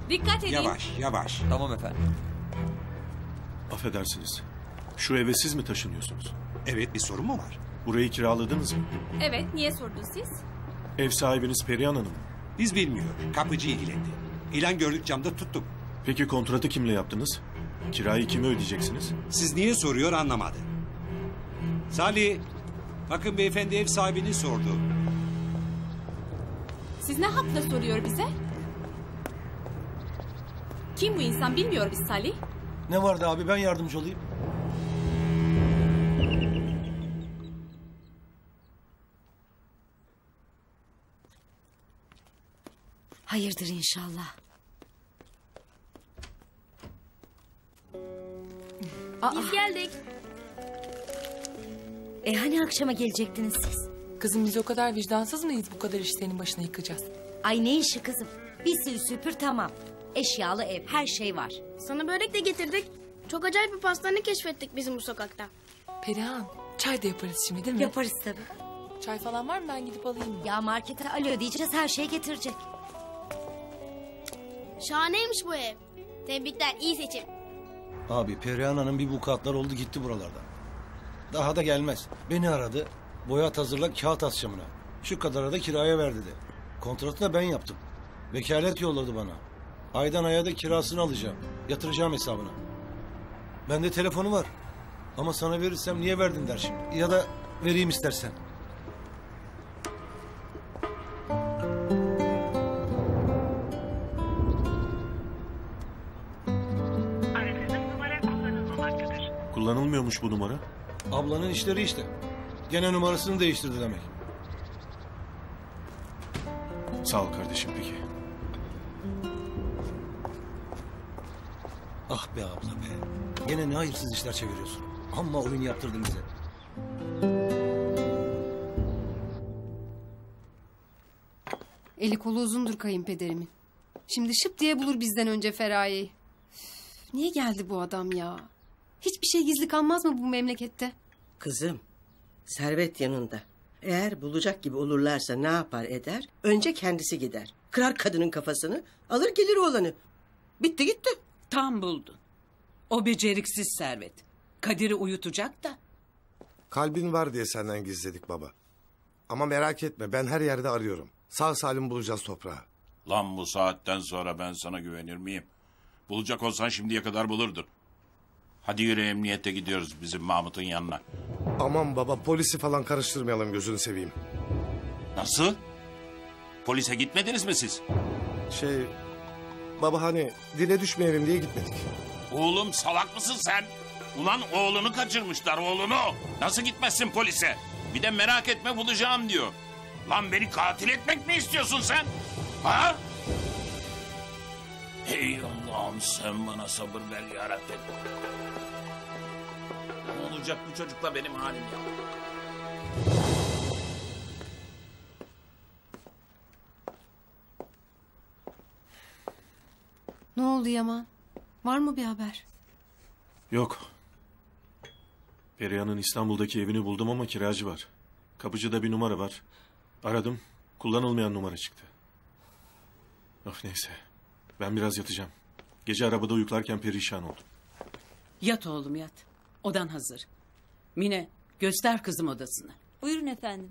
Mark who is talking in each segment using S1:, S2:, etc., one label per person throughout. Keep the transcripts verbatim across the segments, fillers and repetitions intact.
S1: Dikkat edin.
S2: Yavaş, yavaş.
S3: Tamam efendim.
S4: Affedersiniz. Şu eve siz mi taşınıyorsunuz?
S2: Evet, bir sorun mu var?
S4: Burayı kiraladınız mı?
S1: Evet, niye sordunuz siz?
S4: Ev sahibiniz Perihan Hanım mı?
S2: Biz bilmiyoruz. Kapıcı ilgilendi. İlan gördük, camda tuttuk.
S4: Peki kontratı kimle yaptınız? Kirayı kime ödeyeceksiniz?
S2: Siz niye soruyor anlamadı. Salih, bakın beyefendi ev sahibini sordu.
S1: Siz ne hakla soruyor bize? Kim bu insan bilmiyor biz Salih.
S5: Ne vardı abi, ben yardımcı olayım.
S6: Hayırdır inşallah. Aa,
S7: Biz geldik.
S6: e hani akşama gelecektiniz siz?
S8: Kızım biz o kadar vicdansız mıyız bu kadar iş senin başına yıkacağız?
S6: Ay ne işi kızım? Bir sil süpür tamam. Eşyalı ev, her şey var.
S7: Sana börek de getirdik. Çok acayip bir pastane keşfettik bizim bu sokakta.
S8: Perihan çay da yaparız şimdi değil mi?
S6: Yaparız tabii.
S8: Çay falan var mı, ben gidip alayım mı?
S6: Ya markete alo diyeceğiz, her şeyi getirecek.
S7: Şahaneymiş bu ev. Tebrikler, iyi seçim.
S5: Abi Perihan Hanım bir vukuatlar oldu gitti buralardan. Daha da gelmez. Beni aradı. Boyat hazırla, kağıt as camına. Şu kadara da kiraya ver dedi. Kontratı da ben yaptım. Vekalet yolladı bana. Aydan aya da kirasını alacağım. Yatıracağım hesabına. Bende telefonu var. Ama sana verirsem niye verdin der şimdi. Ya da vereyim istersen.
S9: Aradığınız numara kullanılmamaktadır.
S4: Kullanılmıyormuş bu numara.
S5: Ablanın işleri işte. Gene numarasını değiştirdi demek.
S4: Sağ ol kardeşim peki.
S5: Ah be abla be. Gene ne hayırsız işler çeviriyorsun. Amma oyun yaptırdın bize.
S10: Eli kolu uzundur kayınpederimin. Şimdi şıp diye bulur bizden önce Feraye'yi. Niye geldi bu adam ya? Hiçbir şey gizli kalmaz mı bu memlekette?
S11: Kızım, servet yanında. Eğer bulacak gibi olurlarsa ne yapar eder? Önce kendisi gider. Kırar kadının kafasını, alır gelir oğlanı. Bitti gitti.
S12: Tam buldun. O beceriksiz Servet. Kadir'i uyutacak da.
S13: Kalbin var diye senden gizledik baba. Ama merak etme, ben her yerde arıyorum. Sağ salim bulacağız toprağı.
S14: Lan bu saatten sonra ben sana güvenir miyim? Bulacak olsan şimdiye kadar bulurdun. Hadi yürü, emniyete gidiyoruz bizim Mahmut'un yanına.
S13: Aman baba, polisi falan karıştırmayalım, gözünü seveyim.
S14: Nasıl? Polise gitmediniz mi siz?
S13: Şey, baba hani dile düşmeyelim diye gitmedik.
S14: Oğlum salak mısın sen? Ulan oğlunu kaçırmışlar, oğlunu. Nasıl gitmezsin polise? Bir de merak etme bulacağım diyor. Lan beni katil etmek mi istiyorsun sen? Ha? Ey Allah'ım sen bana sabır ver yarabbim. Ne olacak bu çocukla benim halim ya?
S10: Ne oldu Yaman? Var mı bir haber?
S4: Yok. Perihan'ın İstanbul'daki evini buldum ama kiracı var. Kapıcıda bir numara var. Aradım. Kullanılmayan numara çıktı. Of neyse. Ben biraz yatacağım. Gece arabada uyuklarken perişan oldum.
S12: Yat oğlum yat. Odan hazır. Mine göster kızım odasını.
S6: Buyurun efendim.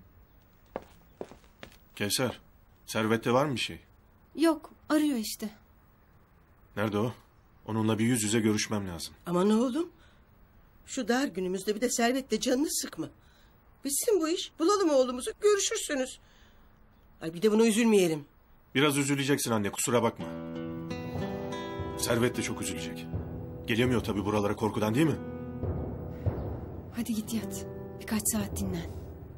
S4: Kevser, Servet'te var mı bir şey?
S10: Yok, arıyor işte.
S4: Nerede o? Onunla bir yüz yüze görüşmem lazım.
S11: Aman oğlum. Şu dar günümüzde bir de servetle canını sıkma. Bitsin bu iş. Bulalım oğlumuzu, görüşürsünüz. Ay bir de buna üzülmeyelim.
S4: Biraz üzüleceksin anne, kusura bakma. Servet de çok üzülecek. Gelemiyor tabii buralara korkudan, değil mi?
S10: Hadi git yat. Birkaç saat dinlen.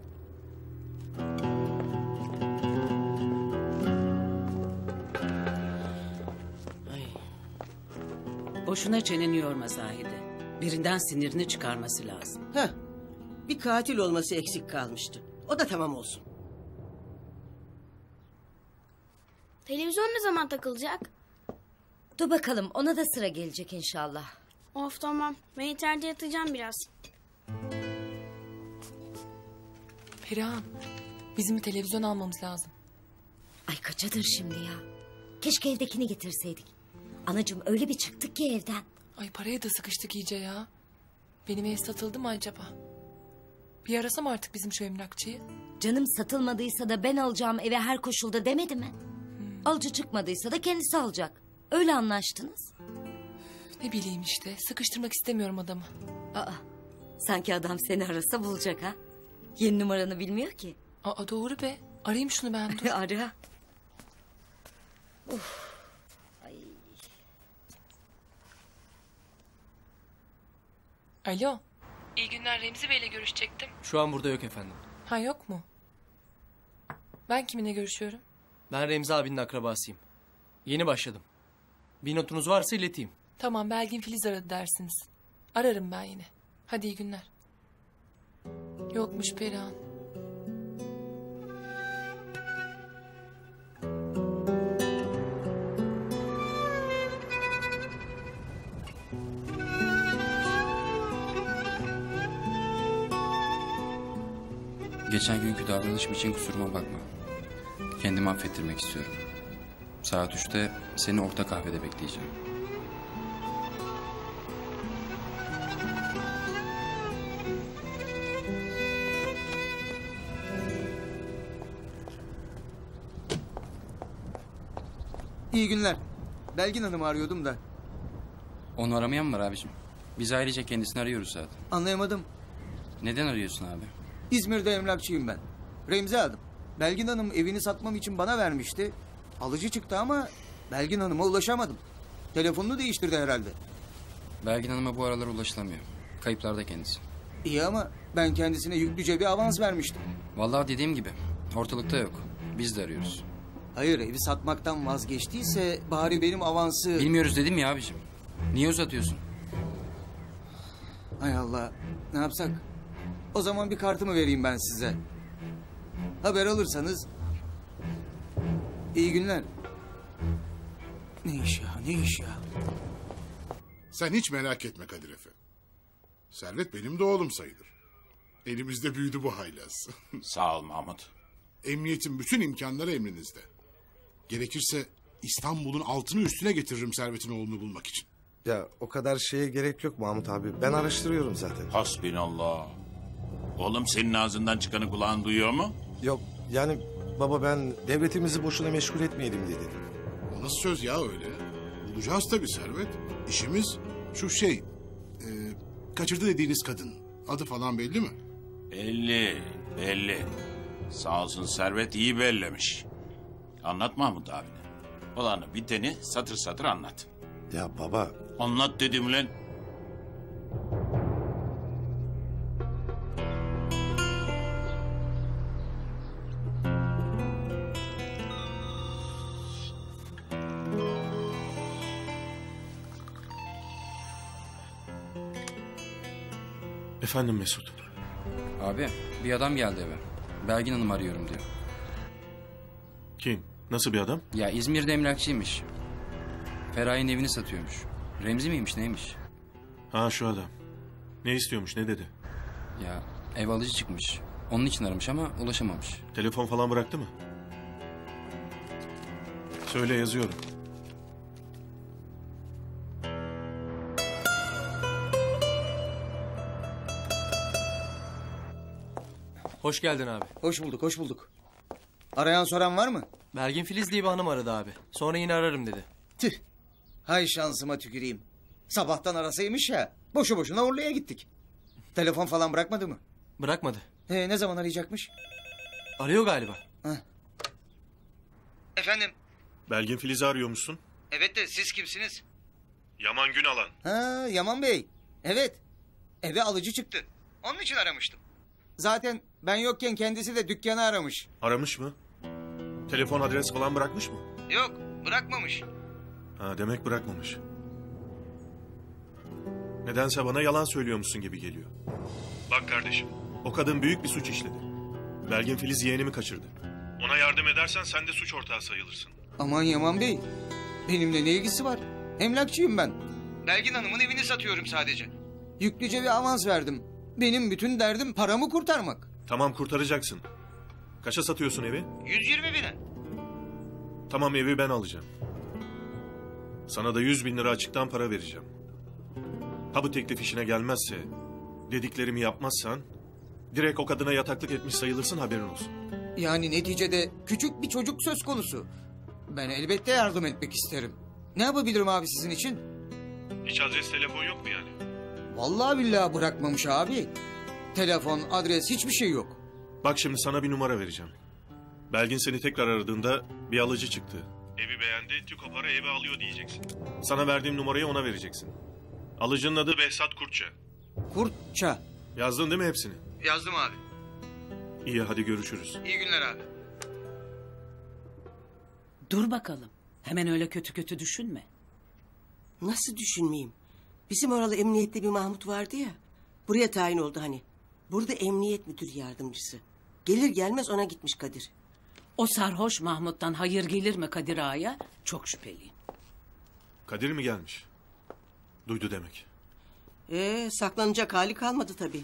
S12: Ay. Boşuna çeneni yorma Zahide. Birinden sinirini çıkarması lazım.
S11: Heh, bir katil olması eksik kalmıştı. O da tamam olsun.
S7: Televizyon ne zaman takılacak?
S6: Dur bakalım, ona da sıra gelecek inşallah.
S7: Of tamam. Ben içeride yatacağım biraz.
S8: Perihan, bizim bir televizyon almamız lazım.
S6: Ay kaçadır şimdi ya. Keşke evdekini getirseydik. Anacığım öyle bir çıktık ki evden.
S8: Ay paraya da sıkıştık iyice ya. Benim ev satıldı mı acaba? Bir arasam artık bizim şu emlakçıyı.
S6: Canım satılmadıysa da ben alacağım eve her koşulda demedi mi? Hmm. Alıcı çıkmadıysa da kendisi alacak. Öyle anlaştınız.
S8: Ne bileyim işte. Sıkıştırmak istemiyorum adamı.
S6: Aa, sanki adam seni arasa bulacak ha. Yeni numaranı bilmiyor ki.
S8: Aa doğru be. Arayayım şunu ben dur.
S6: Ara. Uf. Ay.
S8: Alo. İyi günler, Remzi Bey'le görüşecektim.
S3: Şu an burada yok efendim.
S8: Ha yok mu? Ben kiminle görüşüyorum?
S3: Ben Remzi abinin akrabasıyım. Yeni başladım. Bir notunuz varsa ileteyim.
S8: Tamam, Belgin Filiz aradı dersiniz. Ararım ben yine. Hadi iyi günler. Yokmuş Perihan.
S15: Geçen günkü davranışım için kusuruma bakma. Kendimi affettirmek istiyorum. Saat üçte seni orta kahvede bekleyeceğim.
S16: İyi günler. Belgin Hanım'ı arıyordum da.
S15: Onu aramayan mı var abicim? Biz ayrıca kendisini arıyoruz zaten.
S16: Anlayamadım.
S15: Neden arıyorsun abi?
S16: İzmir'de emlakçıyım ben. Remzi adım. Belgin Hanım evini satmam için bana vermişti. Alıcı çıktı ama Belgin Hanım'a ulaşamadım. Telefonunu değiştirdi herhalde.
S15: Belgin Hanım'a bu aralar ulaşılamıyor. Kayıplarda kendisi.
S16: İyi ama ben kendisine yüklüce bir avans vermiştim.
S15: Vallahi dediğim gibi ortalıkta yok. Biz de arıyoruz.
S16: Hayır, evi satmaktan vazgeçtiyse bari benim avansı...
S15: Bilmiyoruz dedim ya abicim. Niye uzatıyorsun?
S16: Hay Allah, ne yapsak? O zaman bir kartımı vereyim ben size. Haber alırsanız... İyi günler. Ne iş ya, ne iş ya?
S17: Sen hiç merak etme Kadir Efe. Servet benim de oğlum sayılır. Elimizde büyüdü bu haylaz.
S14: Sağ ol Mahmut.
S17: Emniyetin bütün imkanları emrinizde. Gerekirse İstanbul'un altını üstüne getiririm Servet'in oğlunu bulmak için.
S13: Ya o kadar şeye gerek yok Mahmut abi. Ben araştırıyorum zaten.
S14: Hasbinallah. Oğlum senin ağzından çıkanı kulağın duyuyor mu?
S13: Yok yani baba ben devletimizi boşuna meşgul etmeyelim diye dedim.
S17: O nasıl söz ya öyle? Bulacağız tabii Servet. İşimiz şu şey... E, kaçırdı dediğiniz kadın. Adı falan belli mi?
S14: Belli, belli. Sağ olsun Servet iyi bellemiş. Anlat Mahmut abine. Olanı biteni satır satır anlat.
S13: Ya baba...
S14: Anlat dedim lan.
S4: Efendim Mesut.
S15: Abi bir adam geldi eve. Belgin Hanım arıyorum diyor.
S4: Kim? Nasıl bir adam?
S15: Ya İzmir'de emlakçıymış. Feraye'nin evini satıyormuş. Remzi miymiş neymiş?
S4: Ha şu adam. Ne istiyormuş ne dedi?
S15: Ya ev alıcı çıkmış. Onun için aramış ama ulaşamamış.
S4: Telefon falan bıraktı mı? Söyle yazıyorum.
S3: Hoş geldin abi.
S16: Hoş bulduk, hoş bulduk. Arayan soran var mı?
S3: Belgin Filiz diye bir hanım aradı abi. Sonra yine ararım dedi.
S16: Tüh. Hay şansıma tüküreyim. Sabahtan arasaymış ya. Boşu boşuna Orlu'ya gittik. Telefon falan bırakmadı mı?
S3: Bırakmadı.
S16: Ee, ne zaman arayacakmış?
S3: Arıyor galiba.
S16: Heh. Efendim?
S4: Belgin Filiz'i arıyormuşsun.
S16: Evet de siz kimsiniz?
S4: Yaman Günalan.
S16: Ha, Yaman Bey. Evet. Eve alıcı çıktı. Onun için aramıştım. Zaten ben yokken kendisi de dükkanı aramış.
S4: Aramış mı? Telefon adres falan bırakmış mı?
S16: Yok, bırakmamış.
S4: Ha, demek bırakmamış. Nedense bana yalan söylüyormuşsun gibi geliyor. Bak kardeşim, o kadın büyük bir suç işledi. Belgin Filiz yeğenimi kaçırdı. Ona yardım edersen sen de suç ortağı sayılırsın.
S16: Aman Yaman Bey, benimle ne ilgisi var? Emlakçıyım ben. Belgin Hanım'ın evini satıyorum sadece. Yüklüce bir avans verdim. Benim bütün derdim paramı kurtarmak.
S4: Tamam kurtaracaksın. Kaça satıyorsun evi?
S16: yüz yirmi bine.
S4: Tamam evi ben alacağım. Sana da yüz bin lira açıktan para vereceğim. Ha bu teklif işine gelmezse, dediklerimi yapmazsan... direkt o kadına yataklık etmiş sayılırsın, haberin olsun.
S16: Yani neticede küçük bir çocuk söz konusu. Ben elbette yardım etmek isterim. Ne yapabilirim abi sizin için?
S4: Hiç adres telefon yok mu yani?
S16: Vallahi billahi bırakmamış abi. Telefon, adres hiçbir şey yok.
S4: Bak şimdi sana bir numara vereceğim. Belgin seni tekrar aradığında bir alıcı çıktı. Evi beğendi, tüko para evi alıyor diyeceksin. Sana verdiğim numarayı ona vereceksin. Alıcının adı Behzat Kurtça.
S16: Kurtça.
S4: Yazdın değil mi hepsini?
S16: Yazdım abi.
S4: İyi, hadi görüşürüz.
S16: İyi günler abi.
S12: Dur bakalım. Hemen öyle kötü kötü düşünme.
S11: Nasıl düşünmeyeyim? Bizim oralı emniyette bir Mahmut vardı ya. Buraya tayin oldu hani. Burada emniyet müdür yardımcısı. Gelir gelmez ona gitmiş Kadir.
S12: O sarhoş Mahmut'tan hayır gelir mi Kadir Ağa'ya? Çok şüpheliyim.
S4: Kadir mi gelmiş? Duydu demek.
S11: Ee, saklanacak hali kalmadı tabii.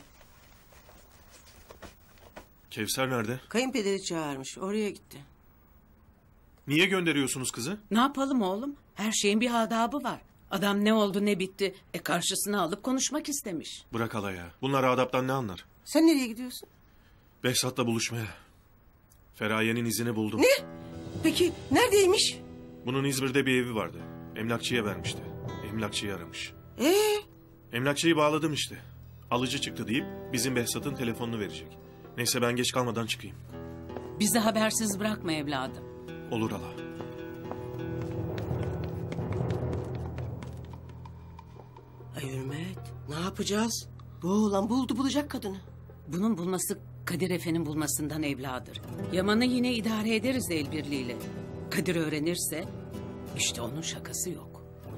S4: Kevser nerede?
S11: Kayınpederi çağırmış, oraya gitti.
S4: Niye gönderiyorsunuz kızı?
S12: Ne yapalım oğlum? Her şeyin bir adabı var. Adam ne oldu ne bitti. E karşısına alıp konuşmak istemiş.
S4: Bırak hala ya. Bunlar adaptan ne anlar?
S11: Sen nereye gidiyorsun?
S4: Behzat'la buluşmaya. Feraye'nin izini buldum.
S11: Ne? Peki neredeymiş?
S4: Bunun İzmir'de bir evi vardı. Emlakçıya vermişti. Emlakçıyı aramış.
S11: Ee?
S4: Emlakçıyı bağladım işte. Alıcı çıktı deyip bizim Behzat'ın telefonunu verecek. Neyse ben geç kalmadan çıkayım.
S12: Bizi habersiz bırakma evladım.
S4: Olur hala.
S11: Ay Hürmet, ne yapacağız? Bu oğlan buldu bulacak kadını.
S12: Bunun bulması Kadir Efe'nin bulmasından evladır. Yaman'ı yine idare ederiz el birliğiyle. Kadir öğrenirse işte onun şakası yok.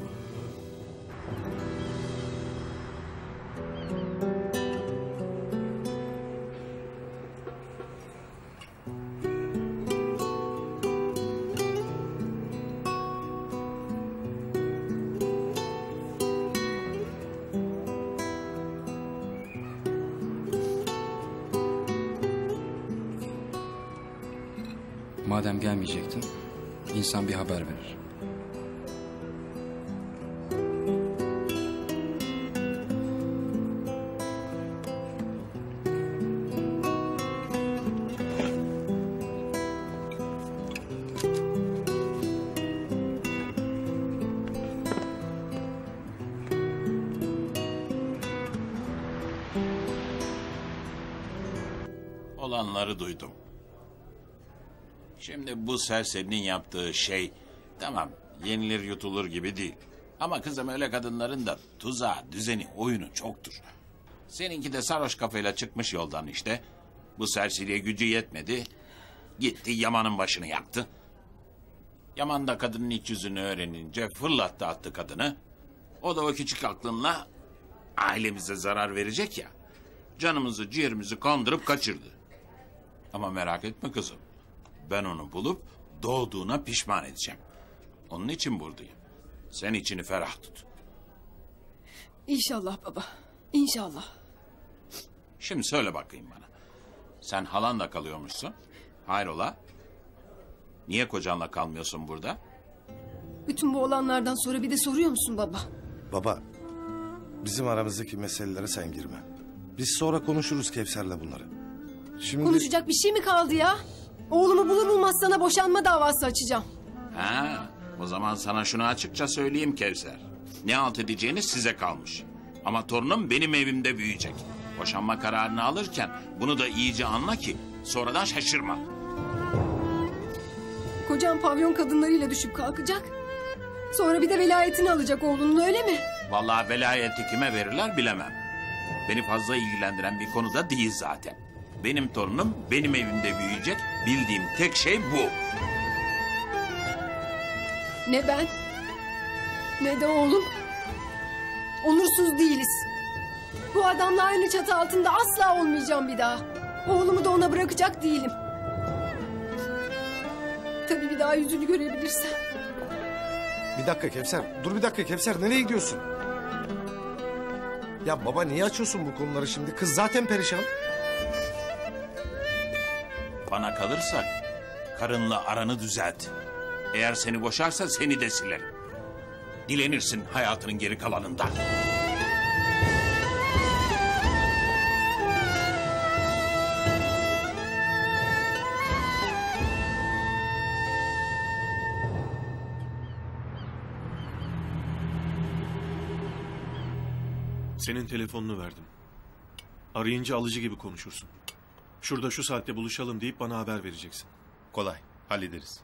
S15: Madem gelmeyecektin, insan bir haber verir.
S14: Olanları duydum. Şimdi bu serserinin yaptığı şey tamam yenilir yutulur gibi değil. Ama kızım öyle kadınların da tuzağı, düzeni, oyunu çoktur. Seninki de sarhoş kafayla çıkmış yoldan işte. Bu serseriye gücü yetmedi. Gitti Yaman'ın başını yaktı. Yaman da kadının iç yüzünü öğrenince fırlattı attı kadını. O da o küçük aklınla ailemize zarar verecek ya. Canımızı ciğerimizi kandırıp kaçırdı. Ama merak etme kızım. Ben onu bulup doğduğuna pişman edeceğim. Onun için buradayım. Sen içini ferah tut.
S10: İnşallah baba. İnşallah.
S14: Şimdi söyle bakayım bana. Sen halanla kalıyormuşsun. Hayrola? Niye kocanla kalmıyorsun burada?
S10: Bütün bu olanlardan sonra bir de soruyor musun baba?
S13: Baba, bizim aramızdaki meselelere sen girme. Biz sonra konuşuruz Kevser'le bunları. Şimdi...
S10: Konuşacak bir şey mi kaldı ya? Oğlumu bulur bulmaz sana boşanma davası açacağım.
S14: Ha, o zaman sana şunu açıkça söyleyeyim Kevser. Ne halt edeceğiniz size kalmış. Ama torunum benim evimde büyüyecek. Boşanma kararını alırken bunu da iyice anla ki sonradan şaşırma.
S10: Kocam pavyon kadınlarıyla düşüp kalkacak. Sonra bir de velayetini alacak oğlunun, öyle mi?
S14: Vallahi velayeti kime verirler bilemem. Beni fazla ilgilendiren bir konu da değil zaten. Benim torunum benim evimde büyüyecek. Bildiğim tek şey bu.
S10: Ne ben, ne de oğlum. Onursuz değiliz. Bu adamla aynı çatı altında asla olmayacağım bir daha. Oğlumu da ona bırakacak değilim. Tabii bir daha yüzünü görebilirsem.
S13: Bir dakika Kevser, dur bir dakika Kevser, nereye gidiyorsun? Ya baba niye açıyorsun bu konuları şimdi? Kız zaten perişan.
S14: Bana kalırsa karınla aranı düzelt. Eğer seni boşarsa seni de silerim. Dilenirsin hayatının geri kalanında.
S4: Senin telefonunu verdim. Arayınca alıcı gibi konuşursun. Şurada şu saatte buluşalım deyip bana haber vereceksin.
S18: Kolay, hallederiz.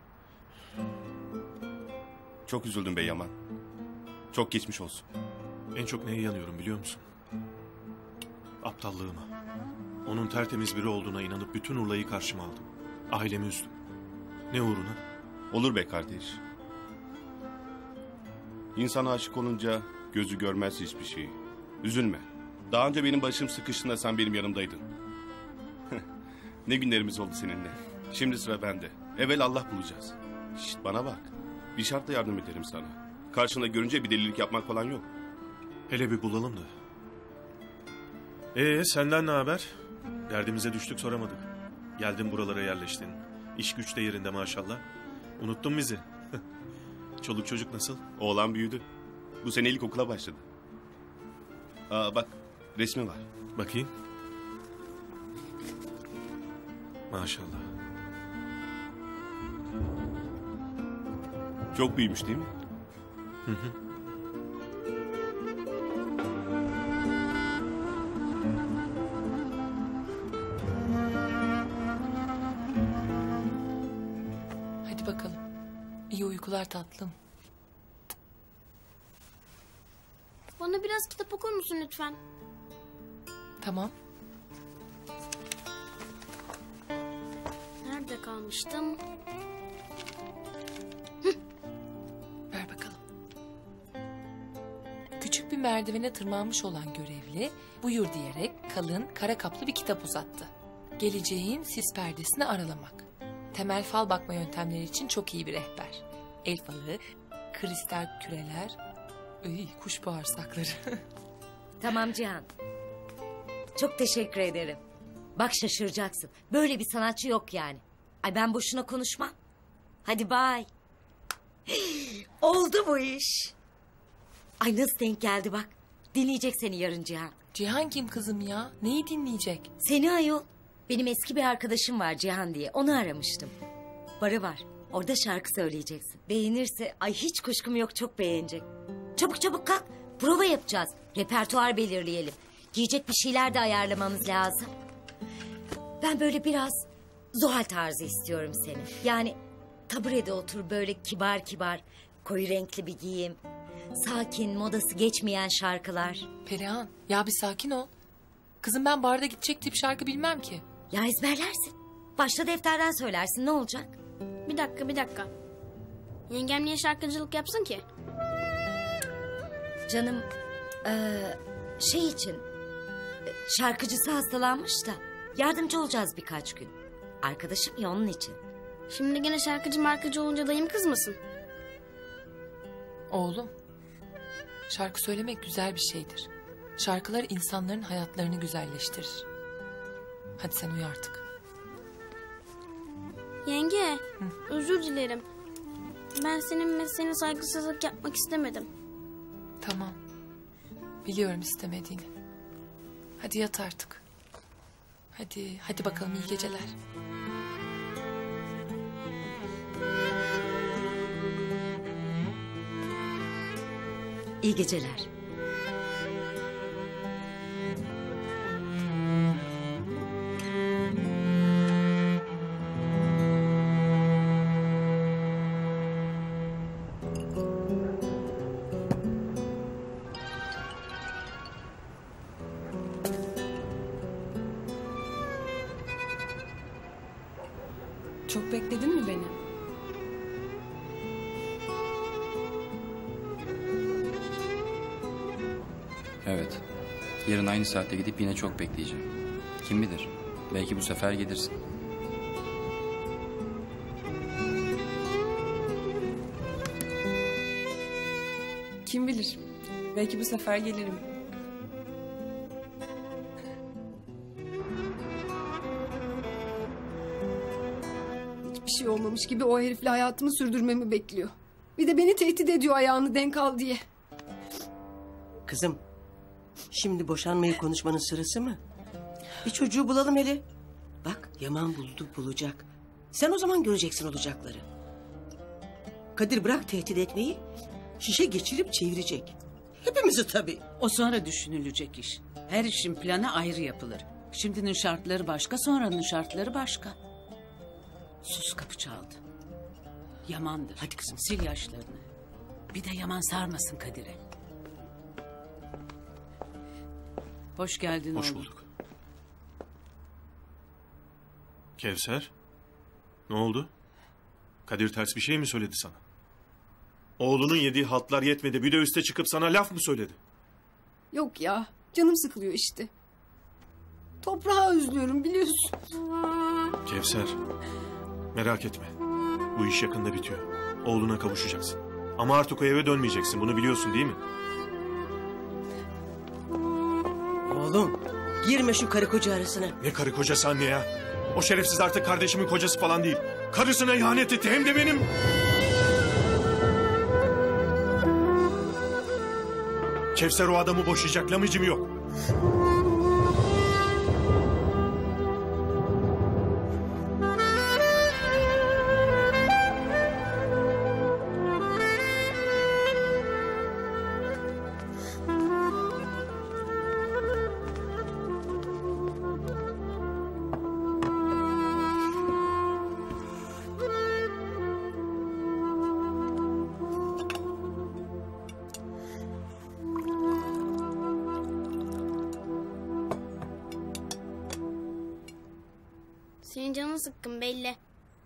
S18: Çok üzüldüm be Yaman. Çok geçmiş olsun.
S4: En çok neye yanıyorum biliyor musun? Aptallığıma. Onun tertemiz biri olduğuna inanıp bütün Urla'yı karşıma aldım. Ailemi üzdüm. Ne uğruna?
S18: Olur be kardeş. İnsan aşık olunca gözü görmez hiçbir şeyi. Üzülme. Daha önce benim başım sıkıştığında sen benim yanımdaydın. Ne günlerimiz oldu seninle. Şimdi sıra bende. Evvel Allah bulacağız. Şişt, bana bak. Bir şartla yardım ederim sana. Karşında görünce bir delilik yapmak falan yok.
S4: Hele bir bulalım da. Ee senden ne haber? Derdimize düştük soramadık. Geldin buralara yerleştin. İş güç de yerinde maşallah. Unuttun bizi. Çoluk çocuk nasıl?
S18: Oğlan büyüdü. Bu sene ilkokula başladı. Aa bak resmi var.
S4: Bakayım. Maşallah.
S18: Çok büyümüş değil mi?
S4: Hı hı.
S8: Hadi bakalım. İyi uykular tatlım.
S7: Bana biraz kitap okur musun lütfen?
S8: Tamam.
S7: Nerede kalmıştım?
S8: Ver bakalım. Küçük bir merdivene tırmanmış olan görevli buyur diyerek kalın kara kaplı bir kitap uzattı. Geleceğin sis perdesini aralamak. Temel fal bakma yöntemleri için çok iyi bir rehber. El falı, kristal küreler, öy, kuş bağırsakları.
S6: Tamam Cihan. Çok teşekkür ederim. Bak şaşıracaksın. Böyle bir sanatçı yok yani. Ay ben boşuna konuşmam. Hadi bay. Oldu bu iş. Ay nasıl denk geldi bak. Dinleyecek seni yarın Cihan.
S8: Cihan kim kızım ya? Neyi dinleyecek?
S6: Seni ayol. Benim eski bir arkadaşım var Cihan diye. Onu aramıştım. Barı var. Orada şarkı söyleyeceksin. Beğenirse ay hiç kuşkum yok çok beğenecek. Çabuk çabuk kalk. Prova yapacağız. Repertuar belirleyelim. Giyecek bir şeyler de ayarlamamız lazım. Ben böyle biraz Zuhal tarzı istiyorum seni. Yani taburede otur böyle kibar kibar. Koyu renkli bir giyim. Sakin, modası geçmeyen şarkılar.
S8: Perihan ya bir sakin ol. Kızım ben barda gidecek tip şarkı bilmem ki.
S6: Ya ezberlersin. Başta defterden söylersin ne olacak?
S7: Bir dakika bir dakika. Yengem niye şarkıcılık yapsın ki?
S6: Canım ee, şey için şarkıcısı hastalanmış da yardımcı olacağız birkaç gün. Arkadaşım ya onun için.
S7: Şimdi gene şarkıcı markacı olunca dayım kızmasın.
S8: Oğlum şarkı söylemek güzel bir şeydir. Şarkılar insanların hayatlarını güzelleştirir. Hadi sen uyu artık.
S7: Yenge, Hı. özür dilerim. Ben senin mesleğine saygısızlık yapmak istemedim.
S8: Tamam. Biliyorum istemediğini. Hadi yat artık. Hadi, hadi bakalım iyi geceler.
S6: İyi geceler.
S10: Çok bekledin mi beni?
S15: Evet. Yarın aynı saatte gidip yine çok bekleyeceğim. Kim bilir? Belki bu sefer gelirsin.
S10: Kim bilir? Belki bu sefer gelirim. Hiçbir şey olmamış gibi o herifle hayatımı sürdürmemi bekliyor. Bir de beni tehdit ediyor ayağını denk al diye.
S11: Kızım, şimdi boşanmayı konuşmanın sırası mı? Bir çocuğu bulalım hele. Bak, Yaman buldu, bulacak. Sen o zaman göreceksin olacakları. Kadir bırak tehdit etmeyi. Şişe geçirip çevirecek. Hepimizi tabii.
S12: O sonra düşünülecek iş. Her işin planı ayrı yapılır. Şimdinin şartları başka, sonranın şartları başka. Sus, kapı çaldı. Yaman'dır. Hadi kızım sil yaşlarını. Bir de Yaman sarmasın Kadir'e. Hoş geldin
S4: Hoş
S12: oğlum.
S4: bulduk. Kevser, ne oldu? Kadir ters bir şey mi söyledi sana? Oğlunun yediği haltlar yetmedi, bir de üste çıkıp sana laf mı söyledi?
S10: Yok ya, canım sıkılıyor işte. Toprağı özlüyorum biliyorsun.
S4: Kevser, merak etme. Bu iş yakında bitiyor. Oğluna kavuşacaksın. Ama artık o eve dönmeyeceksin, bunu biliyorsun değil mi?
S11: Oğlum, girme şu karı koca arasına.
S4: Ne karı kocası anne ya? O şerefsiz artık kardeşimin kocası falan değil. Karısına ihanet etti, hem de benim. Kevser o adamı boşayacak, lamıcım yok.
S7: Senin canın sıkkın belli.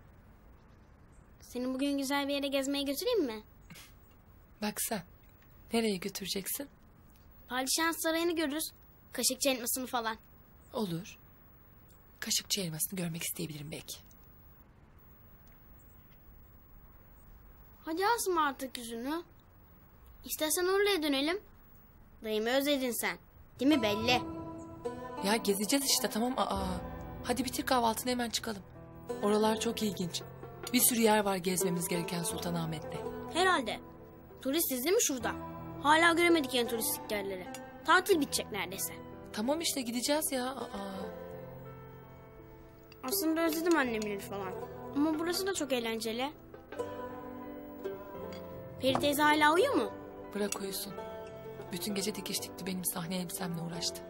S7: Seni bugün güzel bir yere gezmeye götüreyim mi?
S8: Bak sen. Nereye götüreceksin?
S7: Padişahın sarayını görürüz. Kaşıkçı elmasını falan.
S8: Olur. Kaşıkçı elmasını görmek isteyebilirim belki.
S7: Hadi asma artık yüzünü. İstersen oraya dönelim. Dayımı özledin sen. Değil mi belli?
S8: Ya gezeceğiz işte tamam. Aa. Hadi bitir kahvaltını hemen çıkalım. Oralar çok ilginç. Bir sürü yer var gezmemiz gereken Sultanahmet'te.
S7: Herhalde. Turistiz değil mi şurada? Hala göremedik yani turistik yerleri. Tatil bitecek neredeyse.
S8: Tamam işte gideceğiz ya. Aa.
S7: Aslında özledim annemleri falan. Ama burası da çok eğlenceli. Peri teyze hala uyuyor mu?
S8: Bırak uyusun. Bütün gece dikiş dikti, benim sahne elbisemle uğraştı.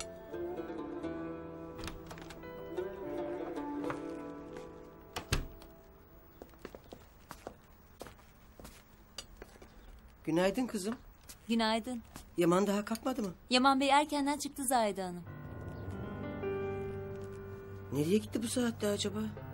S11: Günaydın kızım.
S19: Günaydın.
S11: Yaman daha kalkmadı mı?
S19: Yaman Bey erkenden çıktı Zahide Hanım.
S11: Nereye gitti bu saatte acaba?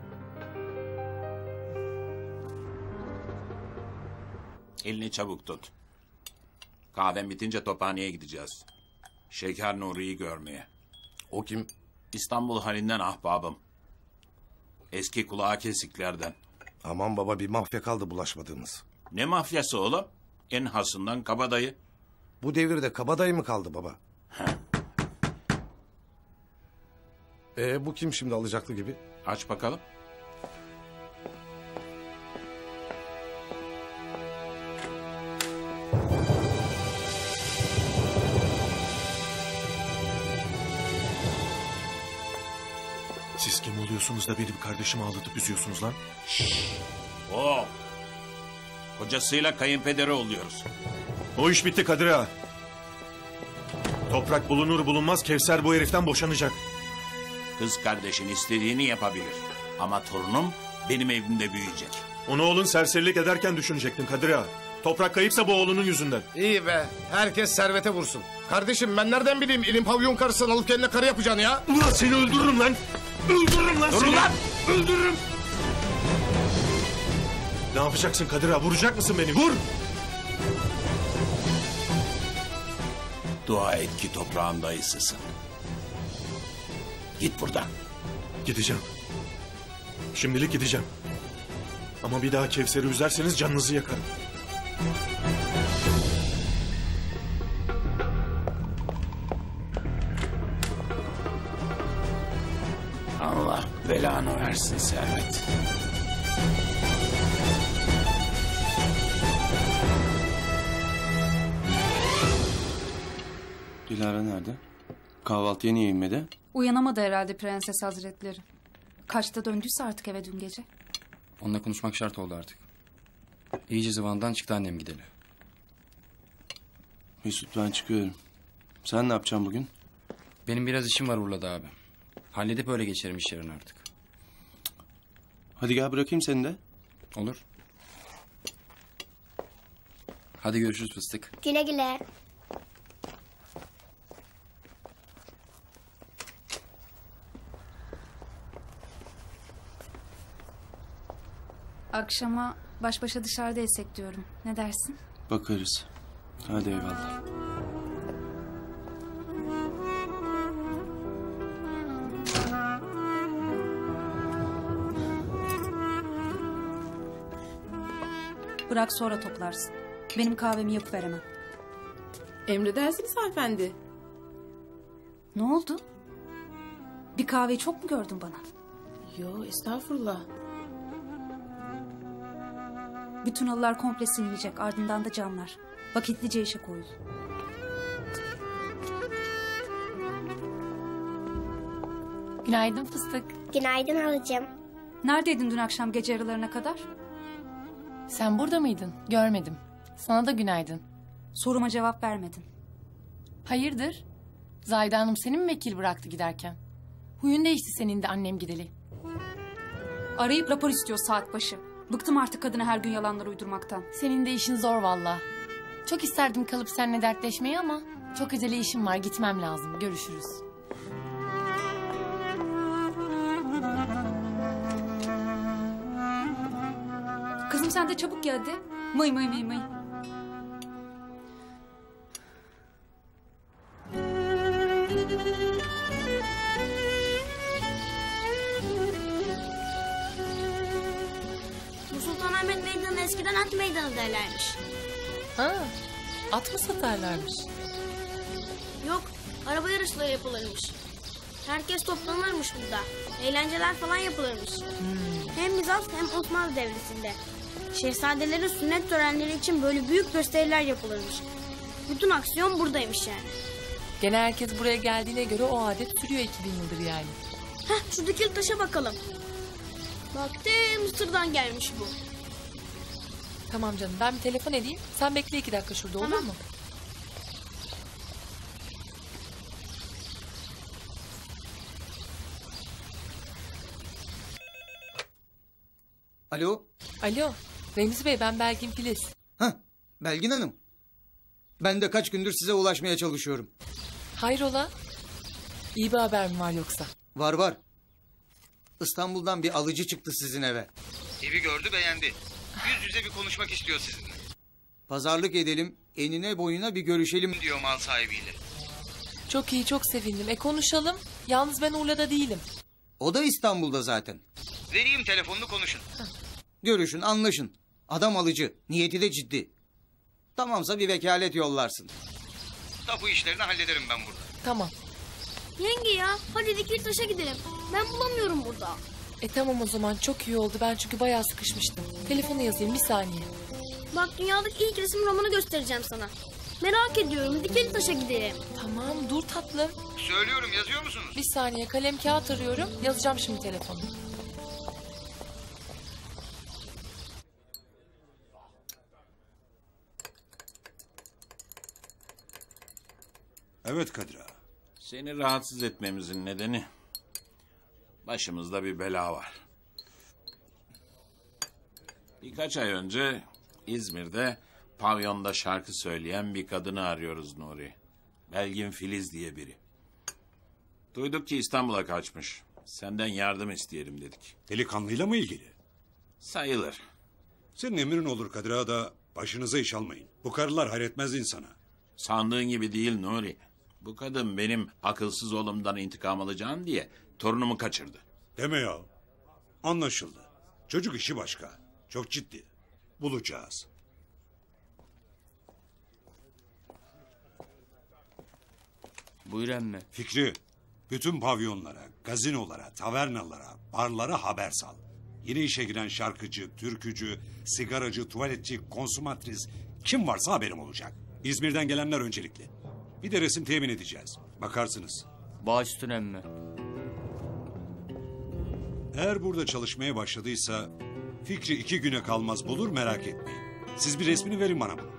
S14: Elini çabuk tut. Kahven bitince tophaneye gideceğiz. Şeker Nuri'yi görmeye. O kim? İstanbul halinden ahbabım. Eski kulağı kesiklerden.
S13: Aman baba, bir mafya kaldı bulaşmadığımız.
S14: Ne mafyası oğlum? En hasından kabadayı.
S13: Bu devirde kabadayı mı kaldı baba? Ee, bu kim şimdi alacaklı gibi?
S14: Aç bakalım.
S4: Siz kim oluyorsunuz da benim kardeşimi aldatıp üzüyorsunuz lan?
S14: Oo. Kocasıyla kayınpederi oluyoruz.
S4: O iş bitti Kadir ağa. Toprak bulunur bulunmaz Kevser bu heriften boşanacak.
S14: Kız kardeşin istediğini yapabilir. Ama torunum benim evimde büyüyecek.
S4: Onu oğlun serserilik ederken düşünecektin Kadir ağa. Toprak kayıpsa bu oğlunun yüzünden.
S13: İyi be, herkes servete vursun. Kardeşim ben nereden bileyim elin pavyon karısını alıp kendine karı yapacaksın ya?
S4: Ulan seni öldürürüm lan. Öldürürüm lan
S14: Dur
S4: seni.
S14: Ulan.
S4: Öldürürüm. Ne yapacaksın Kadir ağa? Vuracak mısın beni? Vur.
S14: Dua et ki toprağın dayısısın. Git buradan.
S4: Gideceğim. Şimdilik gideceğim. Ama bir daha Kevser'i üzerseniz canınızı yakarım.
S14: Allah belanı versin Servet.
S15: Dilara nerede? Kahvaltıya niye inmedi?
S20: Uyanamadı herhalde Prenses Hazretleri. Kaçta döndüyse artık eve dün gece.
S15: Onunla konuşmak şart oldu artık. İyice zıvandan çıktı annem gideli. Mesut ben çıkıyorum. Sen ne yapacaksın bugün? Benim biraz işim var Urla'da abi. Halledip öyle geçerim iş yerine artık. Hadi gel bırakayım seni de. Olur. Hadi görüşürüz fıstık.
S7: Güle güle.
S20: Akşama baş başa dışarıda yesek diyorum. Ne dersin?
S15: Bakarız. Hadi eyvallah.
S20: Bırak sonra toplarsın. Benim kahvemi yapıp veremem.
S21: Emredersiniz hanımefendi.
S20: Ne oldu? Bir kahveyi çok mu gördün bana?
S21: Yo estağfurullah.
S20: Bütün halılar komple silinecek. Ardından da camlar. Vakitlice işe koyul.
S8: Günaydın fıstık.
S7: Günaydın halacığım.
S20: Neredeydin dün akşam gece yarılarına kadar?
S8: Sen burada mıydın? Görmedim. Sana da günaydın.
S20: Soruma cevap vermedin.
S8: Hayırdır? Zahide Hanım seni mi vekil bıraktı giderken? Huyun değişti senin de annem gideli.
S20: Arayıp rapor istiyor saat başı. Bıktım artık kadına her gün yalanlar uydurmaktan.
S8: Senin de işin zor valla. Çok isterdim kalıp seninle dertleşmeyi ama çok acele işim var, gitmem lazım. Görüşürüz.
S20: Kızım sen de çabuk gel hadi. Mıy mıy mıy mıy.
S7: Bu Sultanahmet Meydanı eskiden at meydanı derlermiş.
S8: Ha, at mı satarlarmış?
S7: Yok, araba yarışları yapılırmış. Herkes toplanırmış burada. Eğlenceler falan yapılırmış.
S8: Hmm.
S7: Hem Bizans hem Osmanlı devletinde. Şehzadelerin sünnet törenleri için böyle büyük gösteriler yapılırmış. Bütün aksiyon buradaymış yani.
S8: Gene herkes buraya geldiğine göre o adet sürüyor iki bin yıldır yani.
S7: Heh, şu dikili taşa bakalım. Bak de Mısır'dan gelmiş bu.
S8: Tamam canım, ben bir telefon edeyim. Sen bekle iki dakika şurada, olur mu?
S16: Alo.
S8: Alo. Remzi Bey, ben Belgin Filiz.
S16: Hah, Belgin Hanım. Ben de kaç gündür size ulaşmaya çalışıyorum.
S8: Hayrola? İyi bir haber mi var yoksa?
S16: Var var. İstanbul'dan bir alıcı çıktı sizin eve. Evi gördü, beğendi. Yüz yüze bir konuşmak istiyor sizinle. Pazarlık edelim, enine boyuna bir görüşelim diyor mal sahibiyle.
S8: Çok iyi, çok sevindim. E konuşalım. Yalnız ben Urla'da değilim.
S16: O da İstanbul'da zaten. Vereyim telefonunu, konuşun. Görüşün, anlaşın. Adam alıcı, niyeti de ciddi. Tamamsa bir vekalet yollarsın. Tapu işlerini hallederim ben burada.
S8: Tamam.
S7: Yenge ya, hadi dikili taşa gidelim. Ben bulamıyorum burada.
S8: E tamam o zaman, çok iyi oldu. Ben çünkü bayağı sıkışmıştım. Telefonu yazayım, bir saniye.
S7: Bak dünyadaki ilk resim romanı göstereceğim sana. Merak ediyorum, dikili taşa gidelim.
S8: Tamam, dur tatlım.
S16: Söylüyorum, yazıyor musunuz?
S8: Bir saniye, kalem kağıt arıyorum. Yazacağım şimdi telefonu.
S2: Evet Kadir ağa.
S22: Seni rahatsız etmemizin nedeni başımızda bir bela var. Birkaç ay önce İzmir'de pavyonda şarkı söyleyen bir kadını arıyoruz Nuri. Belgin Filiz diye biri. Duyduk ki İstanbul'a kaçmış. Senden yardım isteyelim dedik.
S2: Delikanlıyla mı ilgili?
S22: Sayılır.
S2: Senin emrin olur Kadir ağa da başınıza iş almayın. Bu karılar hayretmez insana.
S22: Sandığın gibi değil Nuri. Bu kadın benim akılsız oğlumdan intikam alacağım diye torunumu kaçırdı.
S2: Deme ya. Anlaşıldı. Çocuk işi başka. Çok ciddi. Bulacağız.
S22: Buyur emmi.
S2: Fikri, bütün pavyonlara, gazinolara, tavernalara, barlara haber sal. Yeni işe giren şarkıcı, türkücü, sigaracı, tuvaletçi, konsumatris kim varsa haberim olacak. İzmir'den gelenler öncelikli. Bir de resim temin edeceğiz. Bakarsınız.
S1: Baş üstüne emmi.
S2: Eğer burada çalışmaya başladıysa Fikri iki güne kalmaz bulur, merak etmeyin. Siz bir resmini verin bana bunu.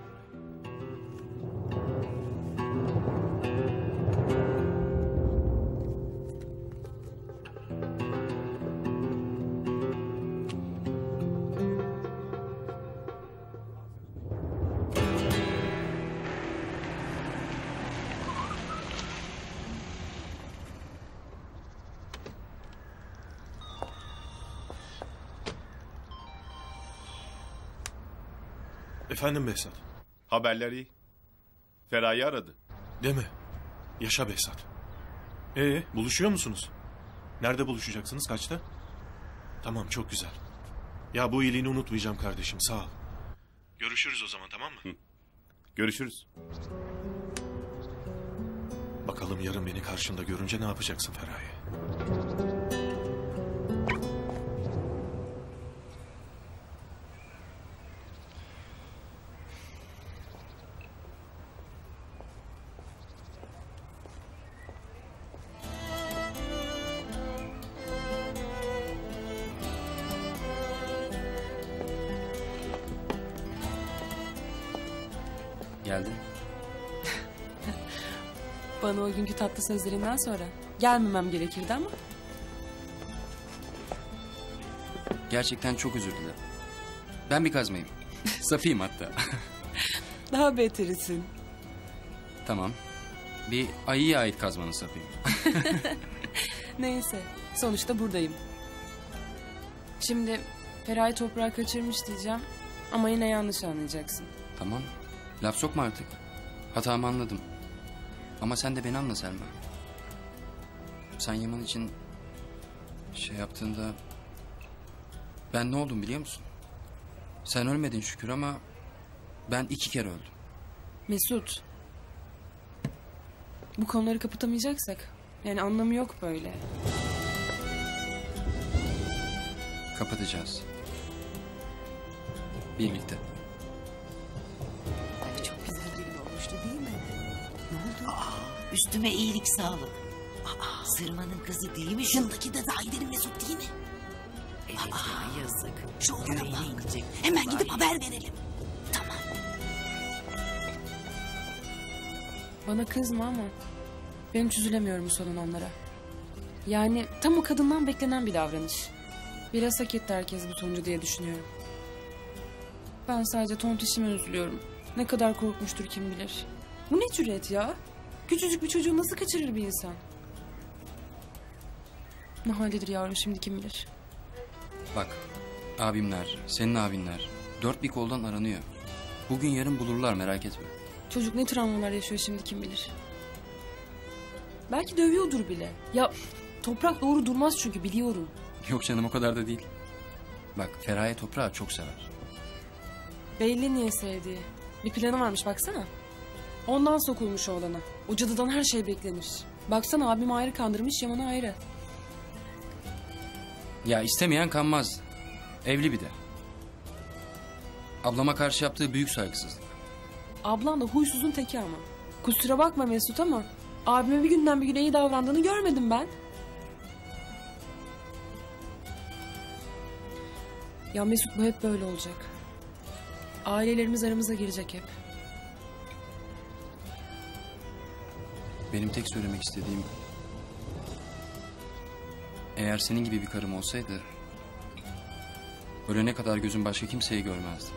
S4: Efendim Behzat.
S18: Haberler iyi. Feraye aradı.
S4: Deme. Yaşa Behzat. Ee, buluşuyor musunuz? Nerede buluşacaksınız, kaçta? Tamam, çok güzel. Ya bu iyiliğini unutmayacağım kardeşim, sağ ol. Görüşürüz o zaman, tamam mı?
S18: Hı. Görüşürüz.
S4: Bakalım yarın beni karşında görünce ne yapacaksın Feraye?
S9: Geldin.
S23: Bana o günkü tatlı sözlerinden sonra gelmemem gerekirdi ama.
S9: Gerçekten çok özür dilerim. Ben bir kazmayım. Safiyim hatta.
S23: Daha beterisin.
S9: Tamam. Bir ayıya ait kazmanın safiyim.
S23: Neyse. Sonuçta buradayım. Şimdi Feraye toprağı kaçırmış diyeceğim. Ama yine yanlış anlayacaksın.
S9: Tamam. Laf sokma artık. Hatamı anladım. Ama sen de beni anla Selma. Sen Yaman için şey yaptığında ben ne oldum biliyor musun? Sen ölmedin şükür ama ben iki kere öldüm.
S23: Mesut. Bu konuları kapatamayacaksak yani anlamı yok böyle.
S9: Kapatacağız. Birlikte.
S24: Çok güzel gelin olmuştu değil mi? Ne oldu? Aa, üstüme iyilik sağlık. Aa, Sırmanın kızı değil mi? Şundaki de Zahide'nin Mesut değil mi? Evet ya, yazık. Şu olana bak. Hemen gidip haber verelim. Tamam.
S23: Bana kızma ama ben hiç üzülemiyorum bu son olanlara. Yani tam o kadından beklenen bir davranış. Biraz hak etti herkes bu sonucu diye düşünüyorum. Ben sadece tontişime üzülüyorum. Ne kadar korkmuştur kim bilir. Bu ne cüret ya? Küçücük bir çocuğu nasıl kaçırır bir insan? Ne haldedir yavrum şimdi kim bilir.
S9: Bak, abimler, senin abinler dört bir koldan aranıyor. Bugün yarın bulurlar, merak etme.
S23: Çocuk ne travmalar yaşıyor şimdi kim bilir. Belki dövüyordur bile. Ya toprak doğru durmaz çünkü biliyorum.
S9: Yok canım, o kadar da değil. Bak, Feraye toprağı çok sever.
S23: Belli niye sevdiği. Bir planı varmış baksana. Ondan sokulmuş oğlana. O cadıdan her şey beklenir. Baksana abim ayrı kandırmış, Yaman'ı ayrı.
S9: Ya istemeyen kanmaz. Evli bir de. Ablama karşı yaptığı büyük saygısızlık.
S23: Ablan da huysuzun teki ama. Kusura bakma Mesut ama abime bir günden bir güne iyi davrandığını görmedim ben. Ya Mesut, bu hep böyle olacak. Ailelerimiz aramıza girecek hep.
S9: Benim tek söylemek istediğim... Eğer senin gibi bir karım olsaydı... ölene kadar gözüm başka kimseyi görmezdi.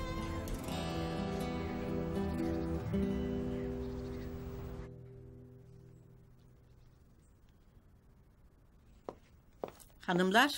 S25: Hanımlar...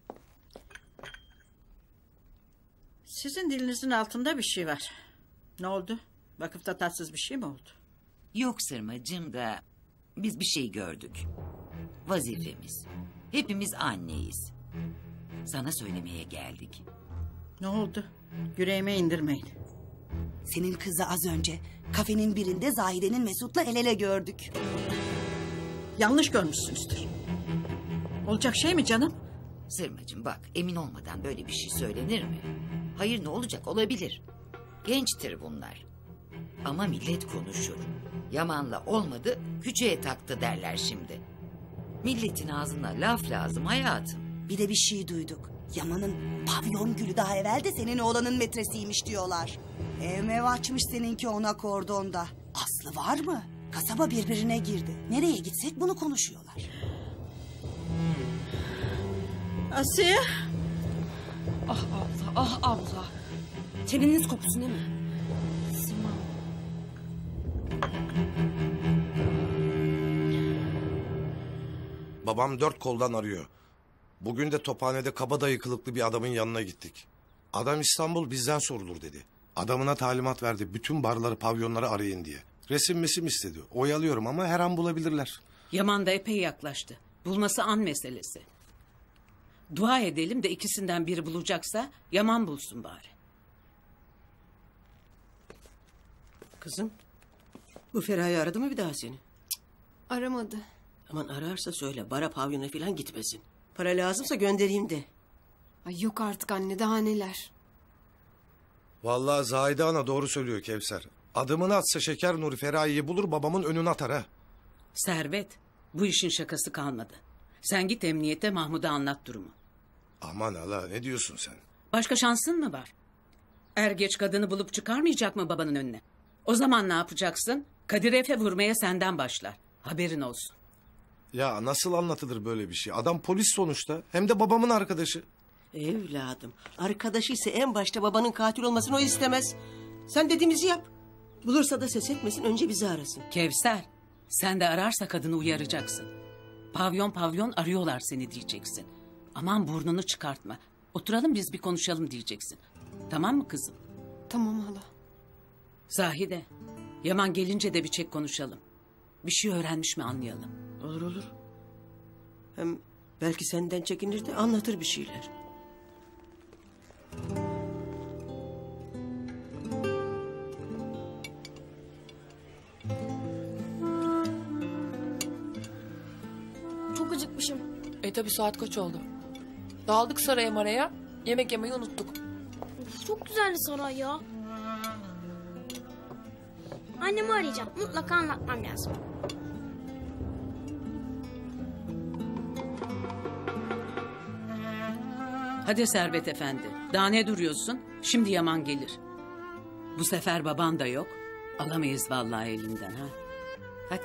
S25: Sizin dilinizin altında bir şey var. Ne oldu? Vakıfta tatsız bir şey mi oldu?
S24: Yok Sırmacığım da biz bir şey gördük. Vazifemiz. Hepimiz anneyiz. Sana söylemeye geldik.
S25: Ne oldu? Yüreğime indirmeyin.
S24: Senin kızı az önce kafenin birinde Zahide'nin Mesut'la el ele gördük.
S25: Yanlış görmüşsünüzdür. Olacak şey mi canım?
S24: Sırmacığım bak, emin olmadan böyle bir şey söylenir mi? Hayır, ne olacak, olabilir. Gençtir bunlar. Ama millet konuşur.
S1: Yaman'la olmadı, küçüğe taktı derler şimdi. Milletin ağzına laf lazım hayatım.
S3: Bir de bir şey duyduk. Yaman'ın pavyon gülü daha evvel de senin oğlanın metresiymiş diyorlar. Ev mev açmış seninki ona kordonda. Aslı var mı? Kasaba birbirine girdi. Nereye gitsek bunu konuşuyorlar.
S25: Asiye.
S20: Ah abla, ah abla. Teniniz kokusu değil mi? Sima.
S13: Babam dört koldan arıyor. Bugün de Tophane'de kabadayı kılıklı bir adamın yanına gittik. Adam İstanbul bizden sorulur dedi. Adamına talimat verdi. Bütün barları, pavyonları arayın diye. Resim mesim istedi. Oyalıyorum ama her an bulabilirler.
S12: Yaman da epey yaklaştı. Bulması an meselesi. Dua edelim de ikisinden biri bulacaksa Yaman bulsun bari.
S11: Kızım, bu Feraye aradı mı bir daha seni?
S10: Aramadı.
S11: Aman ararsa söyle, bara pavyona falan gitmesin. Para lazımsa göndereyim de.
S10: Ay yok artık anne, daha neler.
S13: Vallahi Zahide ana doğru söylüyor Kevser. Adımını atsa Şeker Nuri Feraye'yi bulur, babamın önüne atar ha.
S12: Servet, bu işin şakası kalmadı. Sen git emniyete, Mahmud'a anlat durumu.
S13: Aman Allah, ne diyorsun sen?
S12: Başka şansın mı var? Er geç kadını bulup çıkarmayacak mı babanın önüne? O zaman ne yapacaksın? Kadir Efe vurmaya senden başlar. Haberin olsun.
S13: Ya nasıl anlatılır böyle bir şey? Adam polis sonuçta. Hem de babamın arkadaşı.
S11: Evladım, arkadaşı ise en başta babanın katil olmasını o istemez. Sen dediğimizi yap. Bulursa da ses etmesin, önce bizi arasın.
S12: Kevser, sen de ararsa kadını uyaracaksın. Pavyon pavyon arıyorlar seni diyeceksin. Aman burnunu çıkartma. Oturalım biz bir konuşalım diyeceksin. Tamam mı kızım?
S10: Tamam hala.
S12: Zahide, Yaman gelince de bir çek konuşalım. Bir şey öğrenmiş mi anlayalım.
S11: Olur olur. Hem belki senden çekinir de anlatır bir şeyler.
S7: Çok acıkmışım.
S8: E tabi saat kaç oldu? Dağıldık saraya maraya. Yemek yemeyi unuttuk.
S7: Of, çok güzeldi saray ya. Annemi arayacağım. Mutlaka anlatmam lazım.
S12: Hadi Servet Efendi. Daha ne duruyorsun? Şimdi Yaman gelir. Bu sefer baban da yok. Alamayız vallahi elinden ha. Hadi.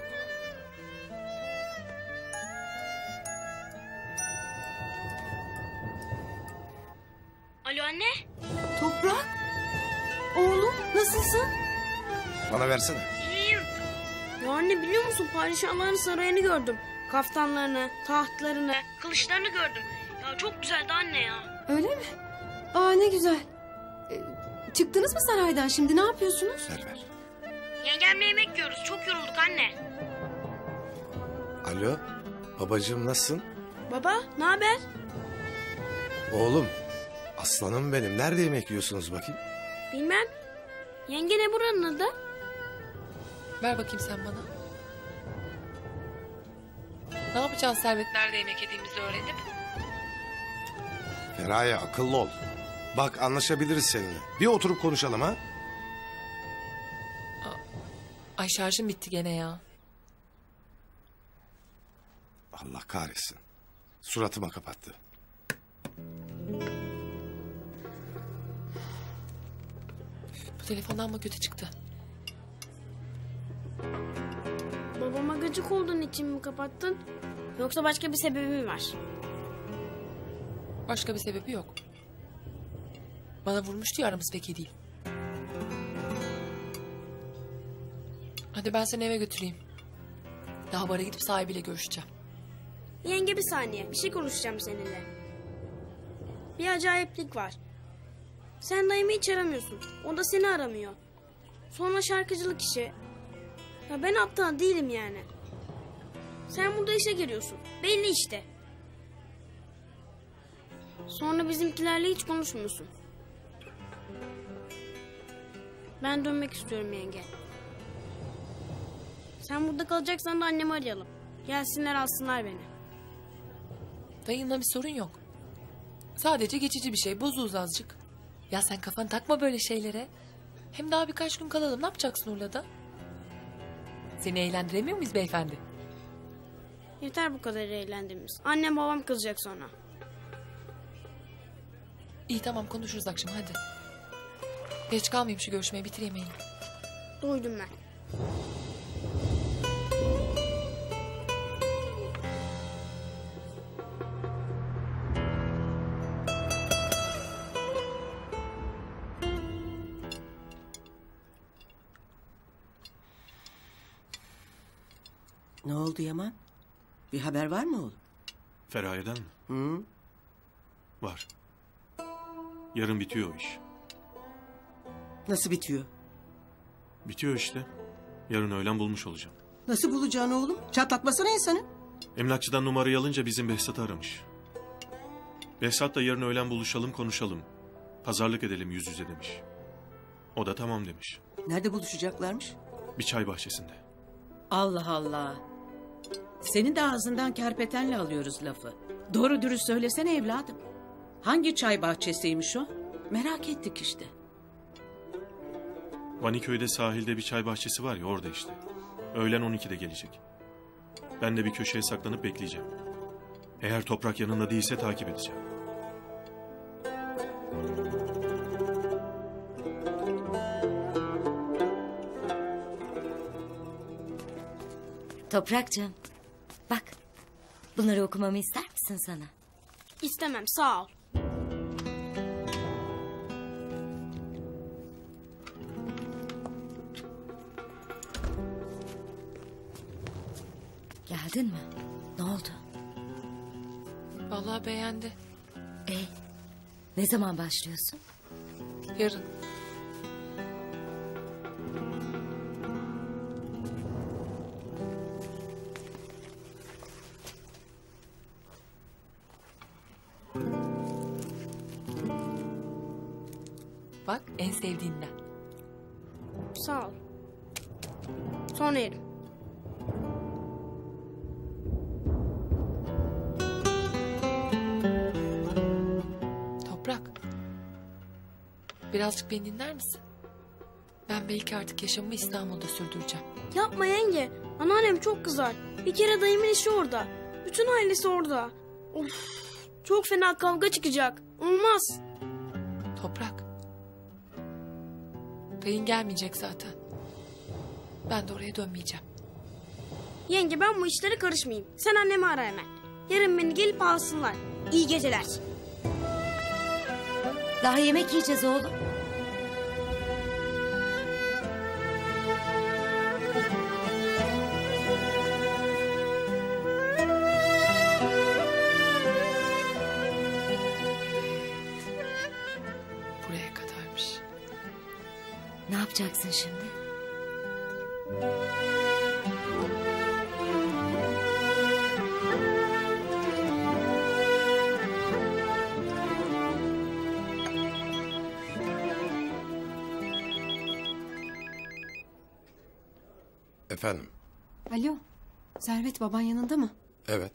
S7: Alo anne.
S10: Toprak. Oğlum nasılsın?
S13: Bana versene.
S7: İyiyim. Ya anne biliyor musun padişahların sarayını gördüm. Kaftanlarını, tahtlarını, kılıçlarını gördüm. Ya çok güzeldi anne ya.
S10: Öyle mi? Aa ne güzel. Ee, çıktınız mı saraydan şimdi, ne yapıyorsunuz?
S13: Ver ver.
S7: Yengemle yemek yiyoruz. Çok yorulduk anne.
S13: Alo, babacığım nasılsın?
S7: Baba ne haber?
S13: Oğlum, aslanım benim. Nerede yemek yiyorsunuz bakayım?
S7: Bilmem. Yenge ne buranın adı?
S8: Ver bakayım sen bana. Ne yapacaksın Servet nerede yemek yediğimizi öğrenip?
S13: Feraye akıllı ol. Bak anlaşabiliriz seninle. Bir oturup konuşalım ha.
S8: Ay şarjım bitti gene ya.
S13: Allah kahretsin. Suratıma kapattı.
S8: Bu telefondan mı kötü çıktı?
S7: Babama gıcık olduğun için mi kapattın? Yoksa başka bir sebebi mi var?
S8: Başka bir sebebi yok. Bana vurmuştu ya, aramız pek iyi değil. Hadi ben seni eve götüreyim. Daha bara gidip sahibiyle görüşeceğim.
S7: Yenge bir saniye. Bir şey konuşacağım seninle. Bir acayiplik var. Sen dayımı hiç aramıyorsun. O da seni aramıyor. Sonra şarkıcılık işi. Ya ben aptal değilim yani. Sen burada işe giriyorsun. Belli işte. Sonra bizimkilerle hiç konuşmuyorsun. Ben dönmek istiyorum yenge. Sen burada kalacaksan da annemi arayalım. Gelsinler alsınlar beni.
S8: Dayınla bir sorun yok. Sadece geçici bir şey. Bozuluz azıcık. Ya sen kafanı takma böyle şeylere. Hem daha birkaç gün kalalım. Ne yapacaksın Urla'da? Seni eğlendiremiyor muyuz beyefendi?
S7: Yeter bu kadar eğlendiğimiz. Annem babam kızacak sonra.
S8: İyi tamam konuşuruz akşam hadi. Geç kalmayayım şu görüşmeyi bitireyim yemeğini.
S7: Doydum ben.
S11: Ne oldu Yaman? Bir haber var mı oğlum?
S4: Feraye'den mi?
S11: Hı?
S4: Var. Yarın bitiyor o iş.
S11: Nasıl bitiyor?
S4: Bitiyor işte. Yarın öğlen bulmuş olacağım.
S11: Nasıl bulacağını oğlum? Çatlatmasana insanı.
S4: Emlakçıdan numarayı alınca bizim Behzat'ı aramış. Behzat da yarın öğlen buluşalım konuşalım. Pazarlık edelim yüz yüze demiş. O da tamam demiş.
S11: Nerede buluşacaklarmış?
S4: Bir çay bahçesinde.
S12: Allah Allah. Senin de ağzından kerpetenle alıyoruz lafı. Doğru dürüst söylesene evladım. Hangi çay bahçesiymiş o? Merak ettik işte.
S4: Vaniköy'de sahilde bir çay bahçesi var ya orada işte. Öğlen on ikide gelecek. Ben de bir köşeye saklanıp bekleyeceğim. Eğer Toprak yanında değilse takip edeceğim.
S5: Toprakcığım, bak. Bunları okumamı ister misin sana?
S7: İstemem sağ ol.
S5: Geldin mi? Ne oldu?
S8: Vallahi beğendi.
S5: E, ne zaman başlıyorsun?
S8: Yarın. Bak en sevdiğinden.
S7: Sağ ol. Sonra yerim.
S8: Toprak. Birazcık beni dinler misin? Ben belki artık yaşamımı İstanbul'da sürdüreceğim.
S7: Yapma yenge. Anneannem çok kızar. Bir kere dayımın işi orada. Bütün ailesi orada. Of, çok fena kavga çıkacak. Olmaz.
S8: Toprak. Dayın gelmeyecek zaten. Ben de oraya dönmeyeceğim.
S7: Yenge ben bu işlere karışmayayım. Sen annemi ara hemen. Yarın beni gelip alsınlar. İyi geceler.
S5: Daha yemek yiyeceğiz oğlum.
S8: Buraya kadarmış.
S5: Ne yapacaksın şimdi?
S13: Efendim?
S10: Alo, Servet baban yanında mı?
S13: Evet.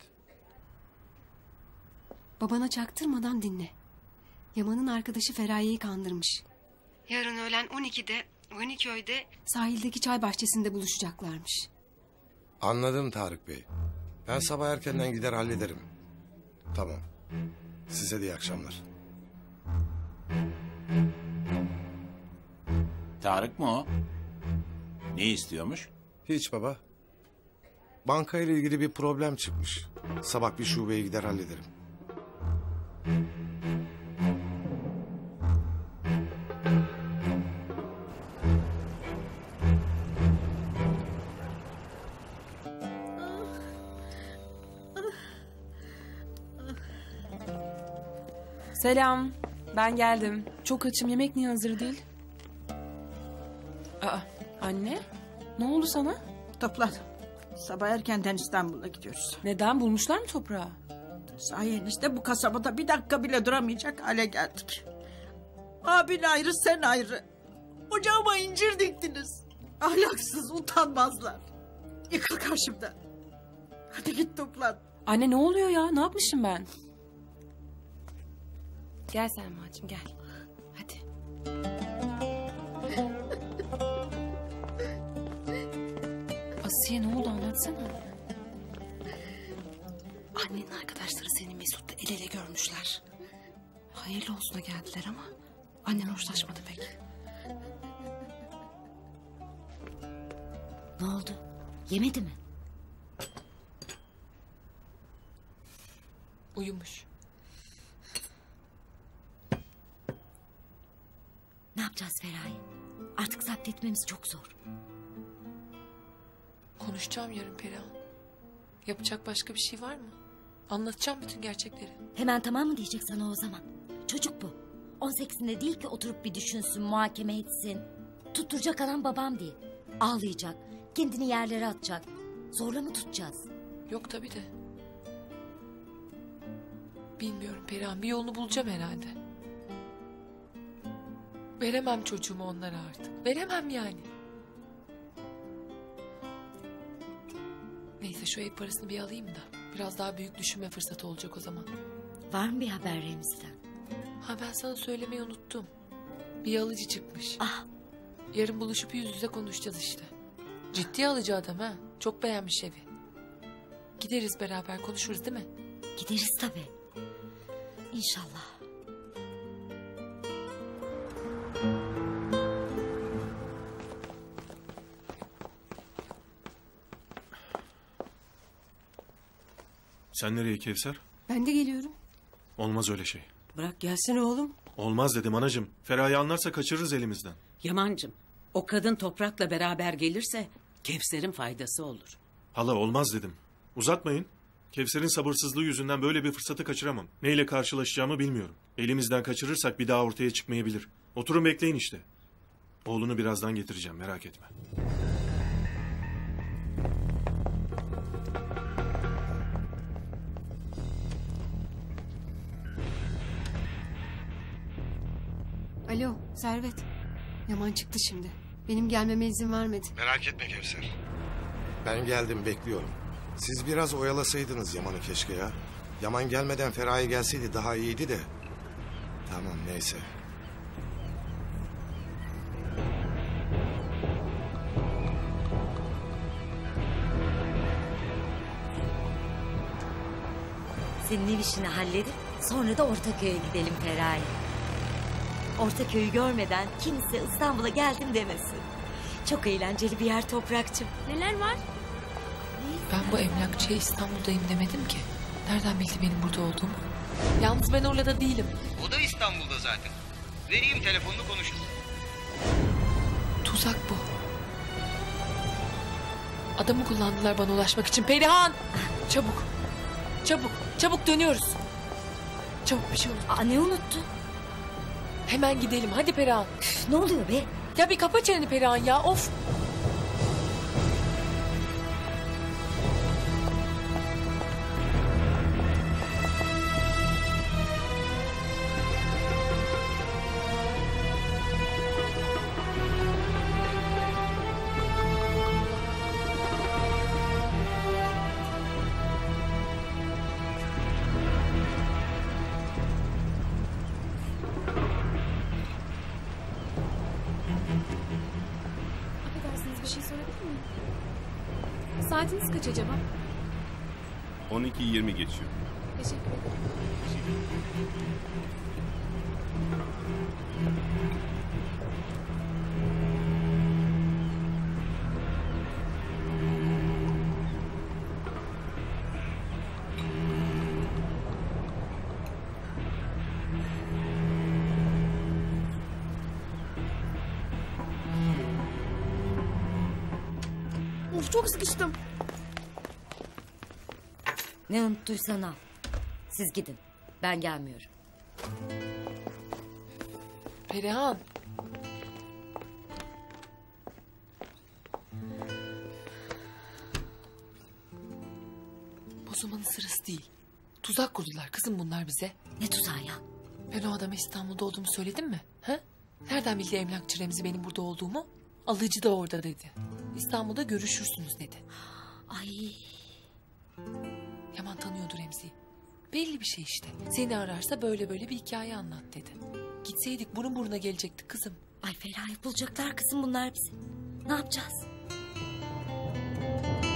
S10: Babana çaktırmadan dinle. Yaman'ın arkadaşı Feraye'yi kandırmış. Yarın öğlen on ikide Vaniköy'de sahildeki çay bahçesinde buluşacaklarmış.
S13: Anladım Tarık Bey. Ben sabah erkenden gider hallederim. Tamam. Size de iyi akşamlar.
S22: Tarık mı o? Ne istiyormuş?
S13: Hiç baba. Banka ile ilgili bir problem çıkmış. Sabah bir şubeye gider hallederim.
S23: Selam. Ben geldim. Çok açım. Yemek niye hazır değil? Aa, anne. Ne oldu sana?
S25: Toplan. Sabah erkenden İstanbul'a gidiyoruz.
S23: Neden? Bulmuşlar mı toprağı?
S25: Sayenizde bu kasabada bir dakika bile duramayacak hale geldik. Abin ayrı, sen ayrı. Ocağıma incir diktiniz. Ahlaksız, utanmazlar. Yıkıl karşımda. Hadi git toplan.
S23: Anne ne oluyor ya? Ne yapmışım ben? Gel Selma'cığım gel. Hadi. Remzi'ye ne oldu anlatsana.
S6: Annenin arkadaşları seni Mesut'la el ele görmüşler. Hayırlı olsuna geldiler ama annen hoşlaşmadı pek.
S5: Ne oldu? Yemedi mi?
S8: Uyumuş.
S5: Ne yapacağız Feraye? Artık zapt etmemiz çok zor.
S8: Konuşacağım yarın Perihan. Yapacak başka bir şey var mı? Anlatacağım bütün gerçekleri.
S5: Hemen tamam mı diyecek sana o zaman? Çocuk bu. on sekizinde değil ki oturup bir düşünsün, muhakeme etsin. Tutturacak adam babam diye. Ağlayacak, kendini yerlere atacak. Zorla mı tutacağız?
S8: Yok tabii de. Bilmiyorum Perihan, bir yolunu bulacağım herhalde. Veremem çocuğumu onlara artık. Veremem yani. Neyse şu ev parasını bir alayım da biraz daha büyük düşünme fırsatı olacak o zaman.
S5: Var mı bir haber Remzi'den?
S8: Ha ben sana söylemeyi unuttum. Bir alıcı çıkmış.
S5: Ah.
S8: Yarın buluşup yüz yüze konuşacağız işte. Ciddi alıcı adam ha. Çok beğenmiş evi. Gideriz beraber konuşuruz değil mi?
S5: Gideriz tabii. İnşallah.
S4: Sen nereye Kevser?
S10: Ben de geliyorum.
S4: Olmaz öyle şey.
S11: Bırak gelsin oğlum.
S4: Olmaz dedim anacığım. Feraye anlarsa kaçırırız elimizden.
S12: Yamancığım, o kadın toprakla beraber gelirse Kevser'in faydası olur.
S4: Hala olmaz dedim. Uzatmayın. Kevser'in sabırsızlığı yüzünden böyle bir fırsatı kaçıramam. Neyle karşılaşacağımı bilmiyorum. Elimizden kaçırırsak bir daha ortaya çıkmayabilir. Oturun bekleyin işte. Oğlunu birazdan getireceğim, merak etme.
S10: Alo Servet. Yaman çıktı şimdi. Benim gelmeme izin vermedi.
S13: Merak etme Kevser. Ben geldim, bekliyorum. Siz biraz oyalasaydınız Yaman'ı keşke ya. Yaman gelmeden Feraye gelseydi daha iyiydi de. Tamam neyse.
S5: Senin ev işini halledip sonra da Ortaköy'e gidelim Feraye. Ortaköy'ü görmeden kimse İstanbul'a geldim demesin. Çok eğlenceli bir yer Toprakçım.
S7: Neler var?
S8: Ben bu emlakçıya İstanbul'dayım demedim ki. Nereden bildi benim burada olduğumu? Yalnız ben orada değilim.
S16: O da İstanbul'da zaten. Vereyim telefonunu konuşuruz.
S8: Tuzak bu. Adamı kullandılar bana ulaşmak için. Perihan! Çabuk. Çabuk. Çabuk dönüyoruz. Çabuk bir şey unut.
S5: Aa, ne unuttun?
S8: Hemen gidelim. Hadi Perihan.
S5: Üf, ne oluyor be?
S8: Ya bir kapa çeneni Perihan ya. Of.
S20: Affedersiniz bir şey sorabilir miyim? Saatiniz kaç acaba?
S18: on iki yirmi geçiyor.
S20: Teşekkür ederim.
S7: Of çok sıkıştım.
S5: Ne unuttuysan al. Siz gidin. Ben gelmiyorum.
S8: Perihan. Bozulmanın sırası değil. Tuzak kurdular kızım bunlar bize.
S5: Ne tuzağı ya?
S8: Ben o adama İstanbul'da olduğumu söyledim mi? Ha? Nereden bildi emlakçı Remzi benim burada olduğumu? Alıcı da orada dedi. İstanbul'da görüşürsünüz dedi.
S5: Ay.
S8: Yaman tanıyordu Remzi'yi. Belli bir şey işte. Seni ararsa böyle böyle bir hikaye anlat dedi. Gitseydik burun buruna gelecektik kızım.
S5: Ay Feraye bulacaklar kızım bunlar bizi. Ne yapacağız?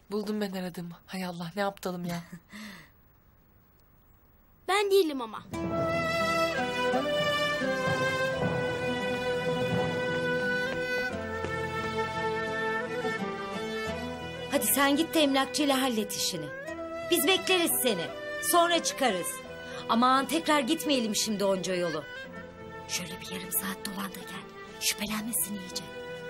S8: Buldum ben aradığımı. Hay Allah ne aptalım ya.
S7: Ben değilim ama.
S5: Hadi sen git de emlakçıyla hallet işini. Biz bekleriz seni. Sonra çıkarız. Aman tekrar gitmeyelim şimdi onca yolu. Şöyle bir yarım saat dolan da gel. Şüphelenmesin iyice.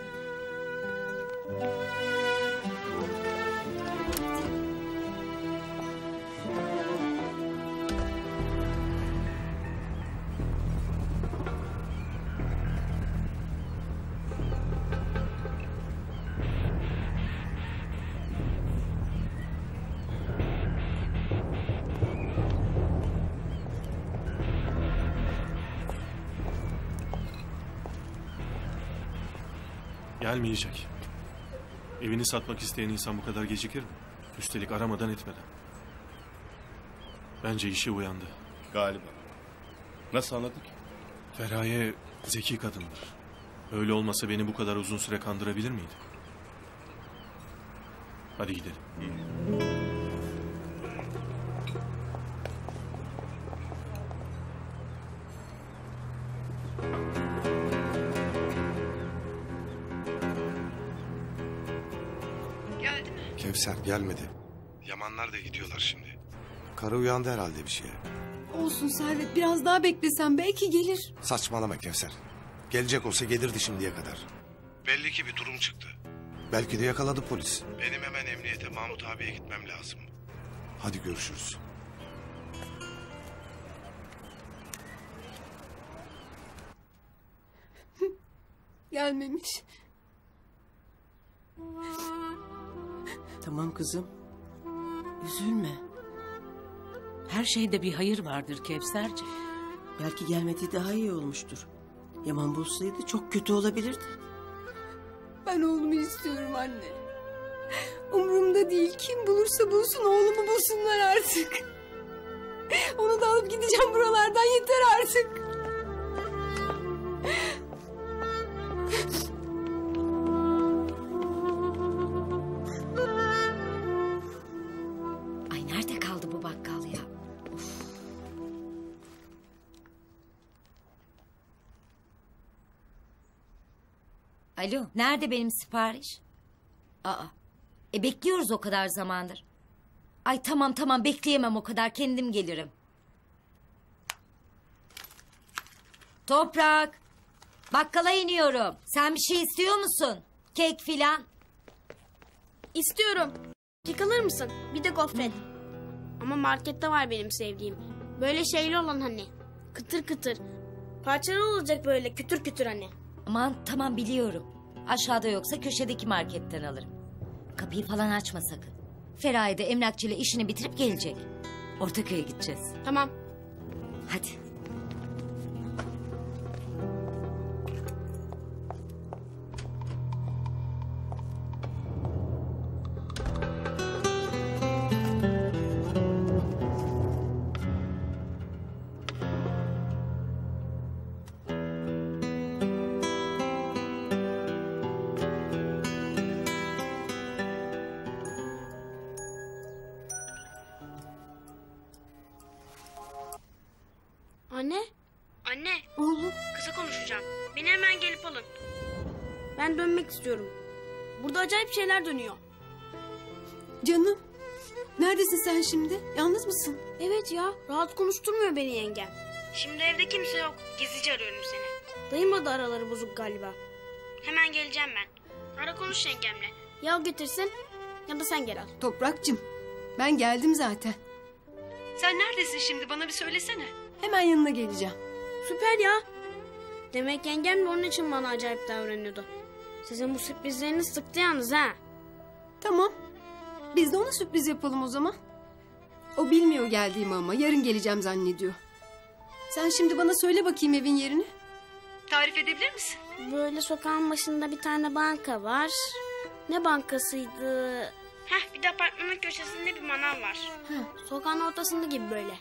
S4: Gelmeyecek. Evini satmak isteyen insan bu kadar gecikir mi? Üstelik aramadan etmeden. Bence işi uyandı.
S18: Galiba. Nasıl anladık?
S4: Feraye zeki kadındır. Öyle olmasa beni bu kadar uzun süre kandırabilir miydi? Hadi gidelim.
S13: Geldi mi? Kevser gelmedi. Yamanlar da gidiyorlar şimdi. Karı uyandı herhalde bir şeye.
S10: Olsun Servet, biraz daha beklesen belki gelir.
S13: Saçmalama Kevser. Gelecek olsa gelirdi şimdiye kadar. Belli ki bir durum çıktı. Belki de yakaladı polis. Benim hemen emniyete Mahmut abiye gitmem lazım. Hadi görüşürüz.
S10: Gelmemiş.
S11: Tamam kızım. Üzülme. Her şeyde bir hayır vardır Kevserci. Belki gelmediği daha iyi olmuştur. Yaman bulsaydı çok kötü olabilirdi.
S10: Ben oğlumu istiyorum anne. Umurumda değil. Kim bulursa bulsun oğlumu bulsunlar artık. Onu da alıp gideceğim buralardan, yeter artık.
S5: Ay nerede kaldı bu bakkal ya? Of. Alo, nerede benim sipariş? Aa, e bekliyoruz o kadar zamandır. Ay tamam tamam bekleyemem o kadar, kendim gelirim. Toprak, bakkala iniyorum. Sen bir şey istiyor musun? Kek filan.
S7: İstiyorum. Kek alır mısın? Bir de gofret. Ama markette var benim sevdiğim. Böyle şeyli olan hani. Kıtır kıtır. Parçalı olacak böyle kütür kütür hani.
S5: Aman tamam biliyorum. Aşağıda yoksa köşedeki marketten alırım. Kapıyı falan açma sakın. Feraye de emlakçıyla işini bitirip gelecek. Ortaköy'e gideceğiz.
S7: Tamam.
S5: Hadi.
S7: Anne? Anne.
S10: Oğlum.
S7: Kısa konuşacağım. Beni hemen gelip alın. Ben dönmek istiyorum. Burada acayip şeyler dönüyor.
S10: Canım. Neredesin sen şimdi? Yalnız mısın?
S7: Evet ya. Rahat konuşturmuyor beni yengem. Şimdi evde kimse yok. Gizlice arıyorum seni. Dayımla da araları bozuk galiba. Hemen geleceğim ben. Ara konuş yengemle. Ya o getirsin ya da sen gel al.
S10: Toprakçım. Ben geldim zaten. Sen neredesin şimdi? Bana bir söylesene. Hemen yanına geleceğim.
S7: Süper ya. Demek yengem de onun için bana acayip davranıyordu. Sizin bu sürprizleriniz sıktı yalnız ha.
S10: Tamam. Biz de ona sürpriz yapalım o zaman. O bilmiyor geldiğimi ama yarın geleceğim zannediyor. Sen şimdi bana söyle bakayım evin yerini. Tarif edebilir misin?
S7: Böyle sokağın başında bir tane banka var. Ne bankasıydı? Heh, bir de apartmanın köşesinde bir manav var. Heh, sokağın ortasında gibi böyle.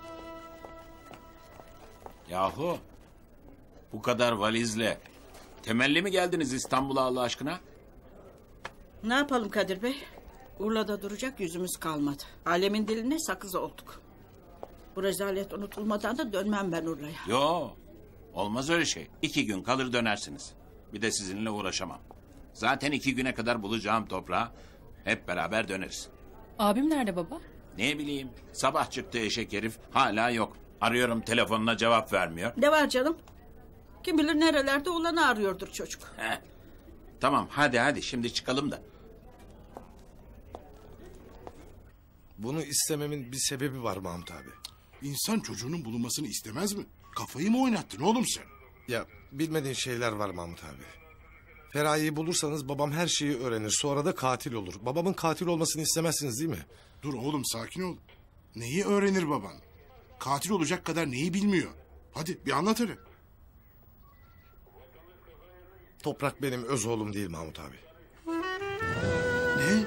S22: Yahu bu kadar valizle temelli mi geldiniz İstanbul'a Allah aşkına?
S25: Ne yapalım Kadir Bey? Urla'da duracak yüzümüz kalmadı. Alemin diline sakız olduk. Bu rezalet unutulmadan da dönmem ben Urla'ya.
S22: Yo, olmaz öyle şey. İki gün kalır dönersiniz. Bir de sizinle uğraşamam. Zaten iki güne kadar bulacağım toprağı. Hep beraber döneriz.
S23: Abim nerede baba?
S22: Ne bileyim, sabah çıktı eşek herif, hala yok. Arıyorum, telefonuna cevap vermiyor.
S25: Ne var canım? Kim bilir nerelerde olanı arıyordur çocuk.
S22: Heh. Tamam, hadi hadi şimdi çıkalım da.
S13: Bunu istememin bir sebebi var Mahmut abi.
S14: İnsan çocuğunun bulunmasını istemez mi? Kafayı mı oynattın oğlum sen?
S13: Ya bilmediğin şeyler var Mahmut abi. Feraye'yi bulursanız babam her şeyi öğrenir. Sonra da katil olur. Babamın katil olmasını istemezsiniz değil mi?
S14: Dur oğlum sakin ol. Neyi öğrenir baban? Katil olacak kadar neyi bilmiyor? Hadi bir anlat hele.
S13: Toprak benim öz oğlum değil Mahmut abi.
S14: Ne?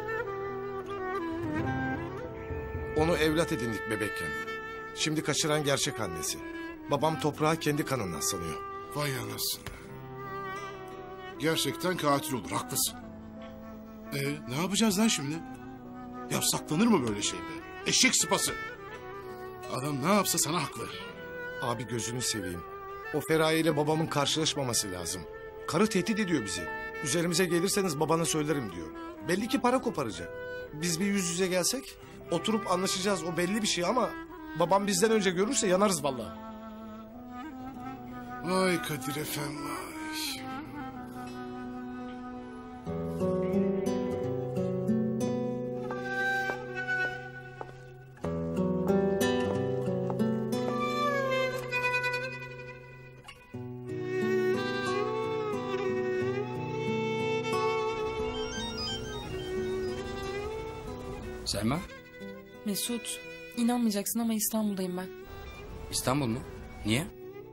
S13: Onu evlat edindik bebekken. Şimdi kaçıran gerçek annesi. Babam toprağı kendi kanından sanıyor.
S14: Vay anasını. Gerçekten katil olur, haklısın. Ee, ne yapacağız lan şimdi? Ya saklanır mı böyle şey be? Eşek sıpası. Adam ne yapsa sana hak verir.
S13: Abi gözünü seveyim. O Feraye ile babamın karşılaşmaması lazım. Karı tehdit ediyor bizi. Üzerimize gelirseniz babana söylerim diyor. Belli ki para koparacak. Biz bir yüz yüze gelsek oturup anlaşacağız, o belli bir şey ama babam bizden önce görürse yanarız vallahi.
S14: Vay Kadir Efendi vay.
S9: Selma,
S23: Mesut, inanmayacaksın ama İstanbul'dayım ben.
S9: İstanbul mu? Niye?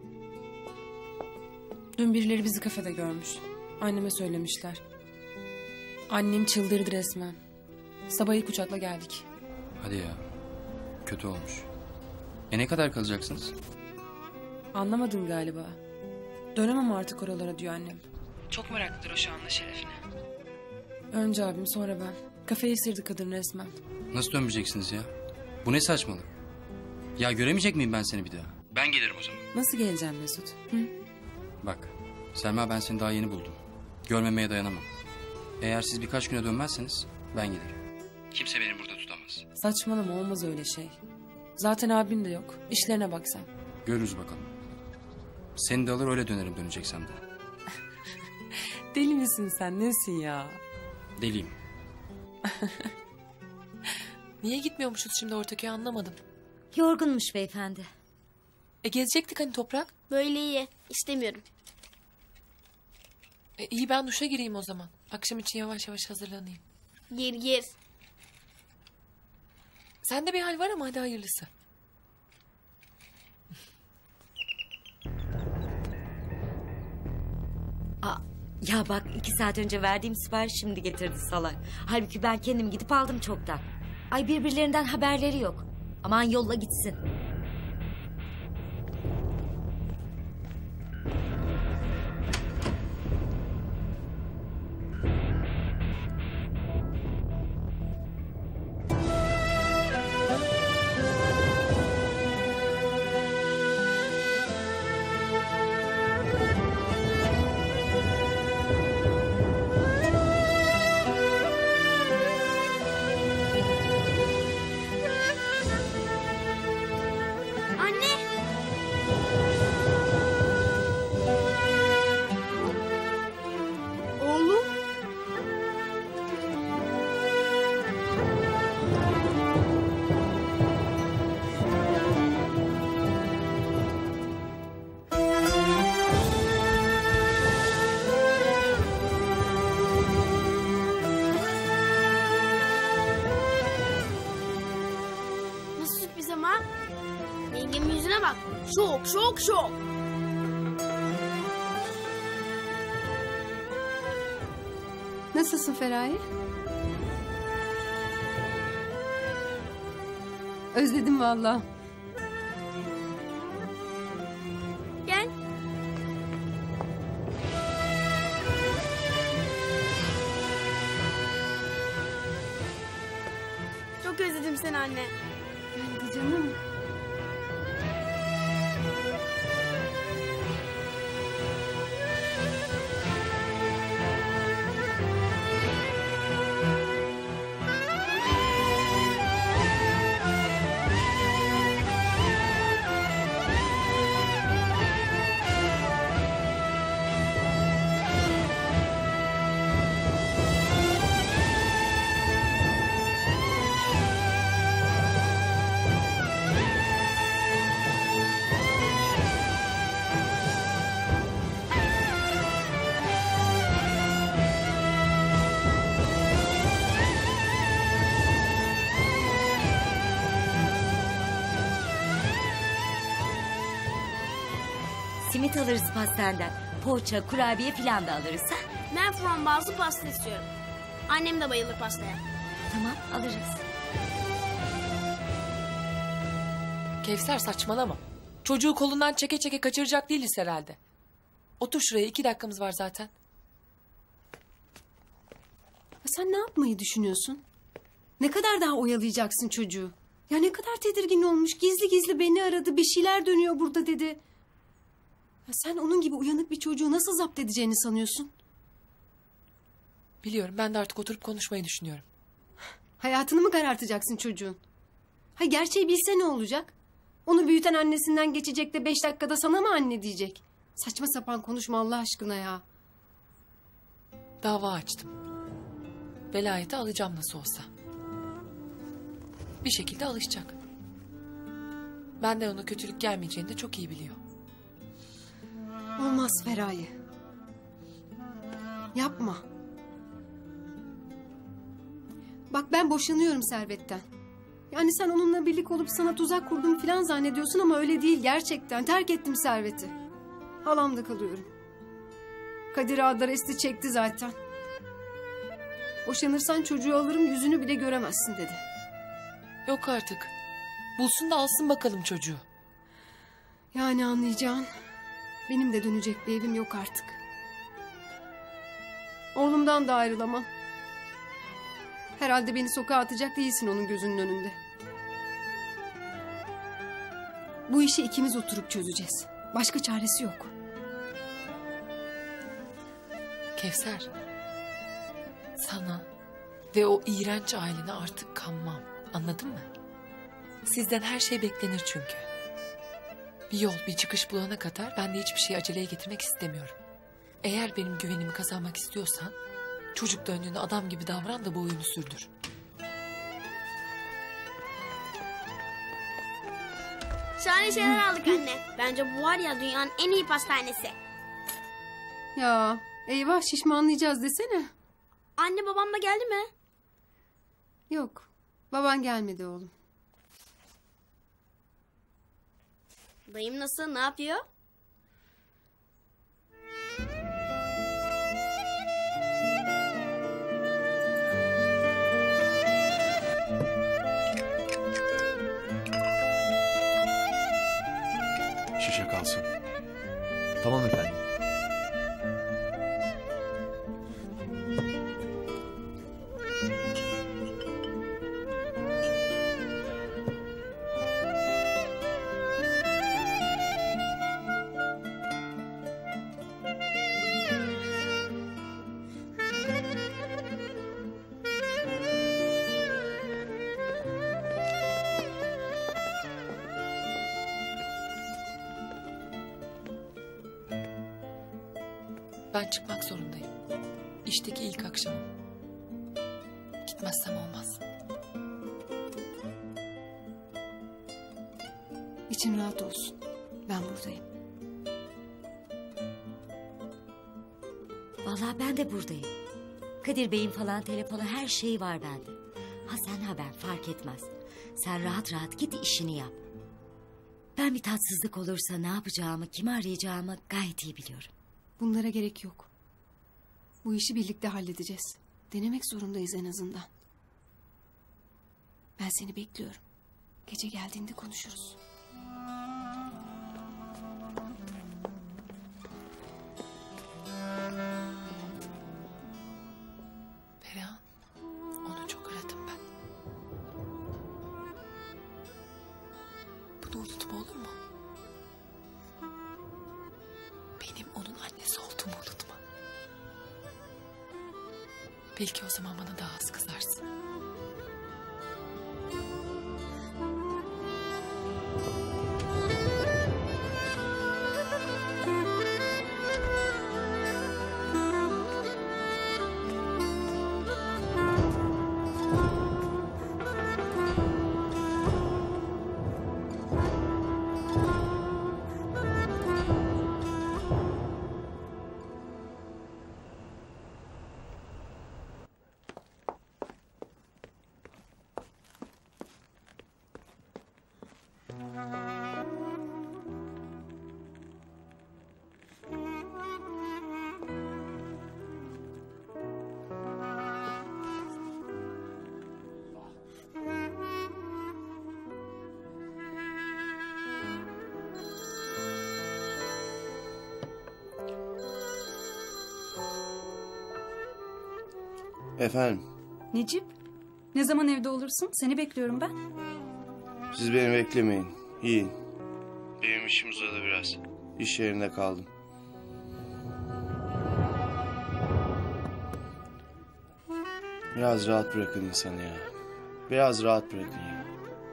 S23: Dün birileri bizi kafede görmüş. Anneme söylemişler. Annem çıldırdı resmen. Sabah ilk uçakla geldik.
S9: Hadi ya, kötü olmuş. E ne kadar kalacaksınız?
S23: Anlamadın galiba. Dönemem artık oralara diyor annem. Çok meraklıdır o şu anda şerefine. Önce abim sonra ben. Kafeye sırdı kadın resmen.
S9: Nasıl dönmeyeceksiniz ya? Bu ne saçmalık? Ya göremeyecek miyim ben seni bir daha? Ben gelirim o zaman.
S23: Nasıl geleceğim Mesut? Hı?
S9: Bak, Selma ben seni daha yeni buldum. Görmemeye dayanamam. Eğer siz birkaç güne dönmezseniz ben gelirim. Kimse beni burada tutamaz.
S23: Saçmalama, olmaz öyle şey. Zaten abin de yok. İşlerine bak sen.
S9: Görürüz bakalım. Seni de alır öyle dönerim döneceksem de.
S23: Deli misin sen? Nesin ya?
S9: Deliyim.
S8: Niye gitmiyormuşuz şimdi Ortaköy'e anlamadım.
S5: Yorgunmuş beyefendi.
S8: E gezecektik hani Toprak.
S7: Böyle iyi. İstemiyorum.
S8: E, iyi ben duşa gireyim o zaman. Akşam için yavaş yavaş hazırlanayım.
S7: Gir gir.
S8: Sende bir hal var ama hadi hayırlısı.
S5: Aa, ya bak iki saat önce verdiğim sipariş şimdi getirdi salak. Halbuki ben kendim gidip aldım çoktan. Ay birbirlerinden haberleri yok. Aman yolla gitsin.
S7: Yengemin yüzüne bak. Şok şok şok.
S10: Nasılsın Feraye? Özledim vallahi.
S7: Gel. özledim seni anne.
S10: Hadi canım.
S5: Simit alırız pastaneden. Poğaça, kurabiye falan da alırız ha.
S7: Ben frambuazlı pasta istiyorum. Annem de bayılır pastaya.
S5: Tamam alırız.
S8: Kevser saçmalama. Çocuğu kolundan çeke çeke kaçıracak değiliz herhalde. Otur şuraya, iki dakikamız var zaten.
S10: Sen ne yapmayı düşünüyorsun? Ne kadar daha oyalayacaksın çocuğu? Ya ne kadar tedirgin olmuş. Gizli gizli beni aradı. Bir şeyler dönüyor burada dedi. Ya sen onun gibi uyanık bir çocuğu nasıl zapt edeceğini sanıyorsun?
S8: Biliyorum, ben de artık oturup konuşmayı düşünüyorum.
S10: Hayatını mı karartacaksın çocuğun? Ha gerçeği bilse ne olacak? Onu büyüten annesinden geçecek de beş dakikada sana mı anne diyecek? Saçma sapan konuşma Allah aşkına ya.
S8: Dava açtım. Velayeti alacağım nasıl olsa. Bir şekilde alışacak. Benden ona kötülük gelmeyeceğini de çok iyi biliyor.
S10: Olmaz Feraye. Yapma. Bak ben boşanıyorum Servet'ten. Yani sen onunla birlik olup sana tuzak kurdum falan zannediyorsun ama öyle değil gerçekten. Terk ettim Servet'i. Halamda kalıyorum. Kadir Adresti çekti zaten. Boşanırsan çocuğu alırım yüzünü bile göremezsin dedi.
S8: Yok artık. Bulsun da alsın bakalım çocuğu.
S10: Yani anlayacağın benim de dönecek bir evim yok artık. Oğlumdan da ayrılamam. Herhalde beni sokağa atacak değilsin onun gözünün önünde. Bu işi ikimiz oturup çözeceğiz. Başka çaresi yok.
S8: Kevser. Sana ve o iğrenç ailene artık kanmam. Anladın mı? Sizden her şey beklenir çünkü. Bir yol, bir çıkış bulana kadar ben de hiçbir şeyi aceleye getirmek istemiyorum. Eğer benim güvenimi kazanmak istiyorsan çocuk döndüğünde adam gibi davran da bu oyunu sürdür.
S7: Şahane şeyler aldık anne. Bence bu var ya dünyanın en iyi pastanesi.
S10: Ya eyvah şişmanlayacağız desene.
S7: Anne babam da geldi mi?
S10: Yok baban gelmedi oğlum.
S7: Dayım nasıl, ne yapıyor?
S4: Şişe kalsın.
S2: Tamam efendim.
S8: Ben çıkmak zorundayım. İşteki ilk akşamım. Gitmezsem olmaz.
S10: İçin rahat olsun. Ben buradayım.
S5: Vallahi ben de buradayım. Kadir Bey'in falan telefonu her şey var bende. Ha sen ha ben fark etmez. Sen rahat rahat git işini yap. Ben bir tatsızlık olursa ne yapacağımı, kimi arayacağımı gayet iyi biliyorum.
S10: Bunlara gerek yok. Bu işi birlikte halledeceğiz. Denemek zorundayız en azından. Ben seni bekliyorum. Gece geldiğinde konuşuruz.
S8: Perihan, onu çok aradım ben. benim onun annesi olduğumu unutma. Belki o zaman bana daha az kızarsın.
S15: Efendim,
S20: Necip, ne zaman evde olursun? Seni bekliyorum ben.
S15: siz beni beklemeyin. Yiyin. Benim işim uzadı biraz. İş yerinde kaldım. Biraz rahat bırakın insanı ya. Biraz rahat bırakın ya.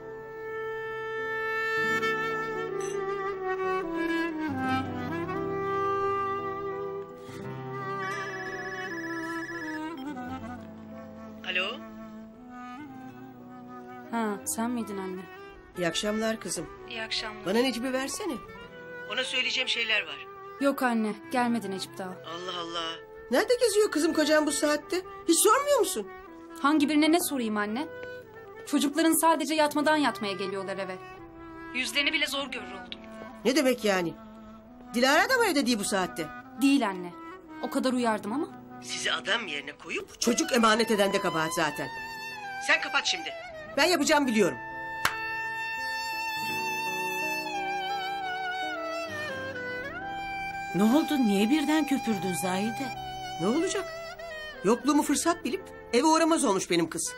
S11: Alo.
S20: Ha, sen miydin anne?
S11: İyi akşamlar kızım.
S20: İyi akşamlar.
S11: Bana Necip'i versene. Ona söyleyeceğim şeyler var.
S20: Yok anne, gelmedi Necip daha.
S11: Allah Allah. Nerede geziyor kızım kocam bu saatte? Hiç sormuyor musun?
S20: Hangi birine ne sorayım anne? Çocukların sadece yatmadan yatmaya geliyorlar eve. Yüzlerini bile zor görür oldum.
S11: Ne demek yani? Dilara da mı evde değil bu saatte?
S20: Değil anne. O kadar uyardım ama.
S11: Sizi adam yerine koyup çocuk emanet eden de kabahat zaten. Sen kapat şimdi. Ben yapacağım biliyorum.
S12: Ne oldu? Niye birden köpürdün Zahide?
S11: Ne olacak? Yokluğumu fırsat bilip eve uğramaz olmuş benim kız.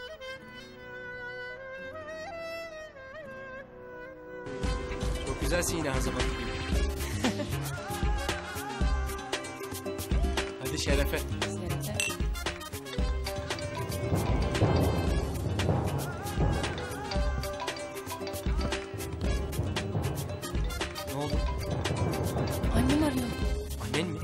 S2: Çok güzelsin yine her zaman gibi. Hadi şerefe. Ne oldu?
S8: Annem arıyor.
S2: Annen mi?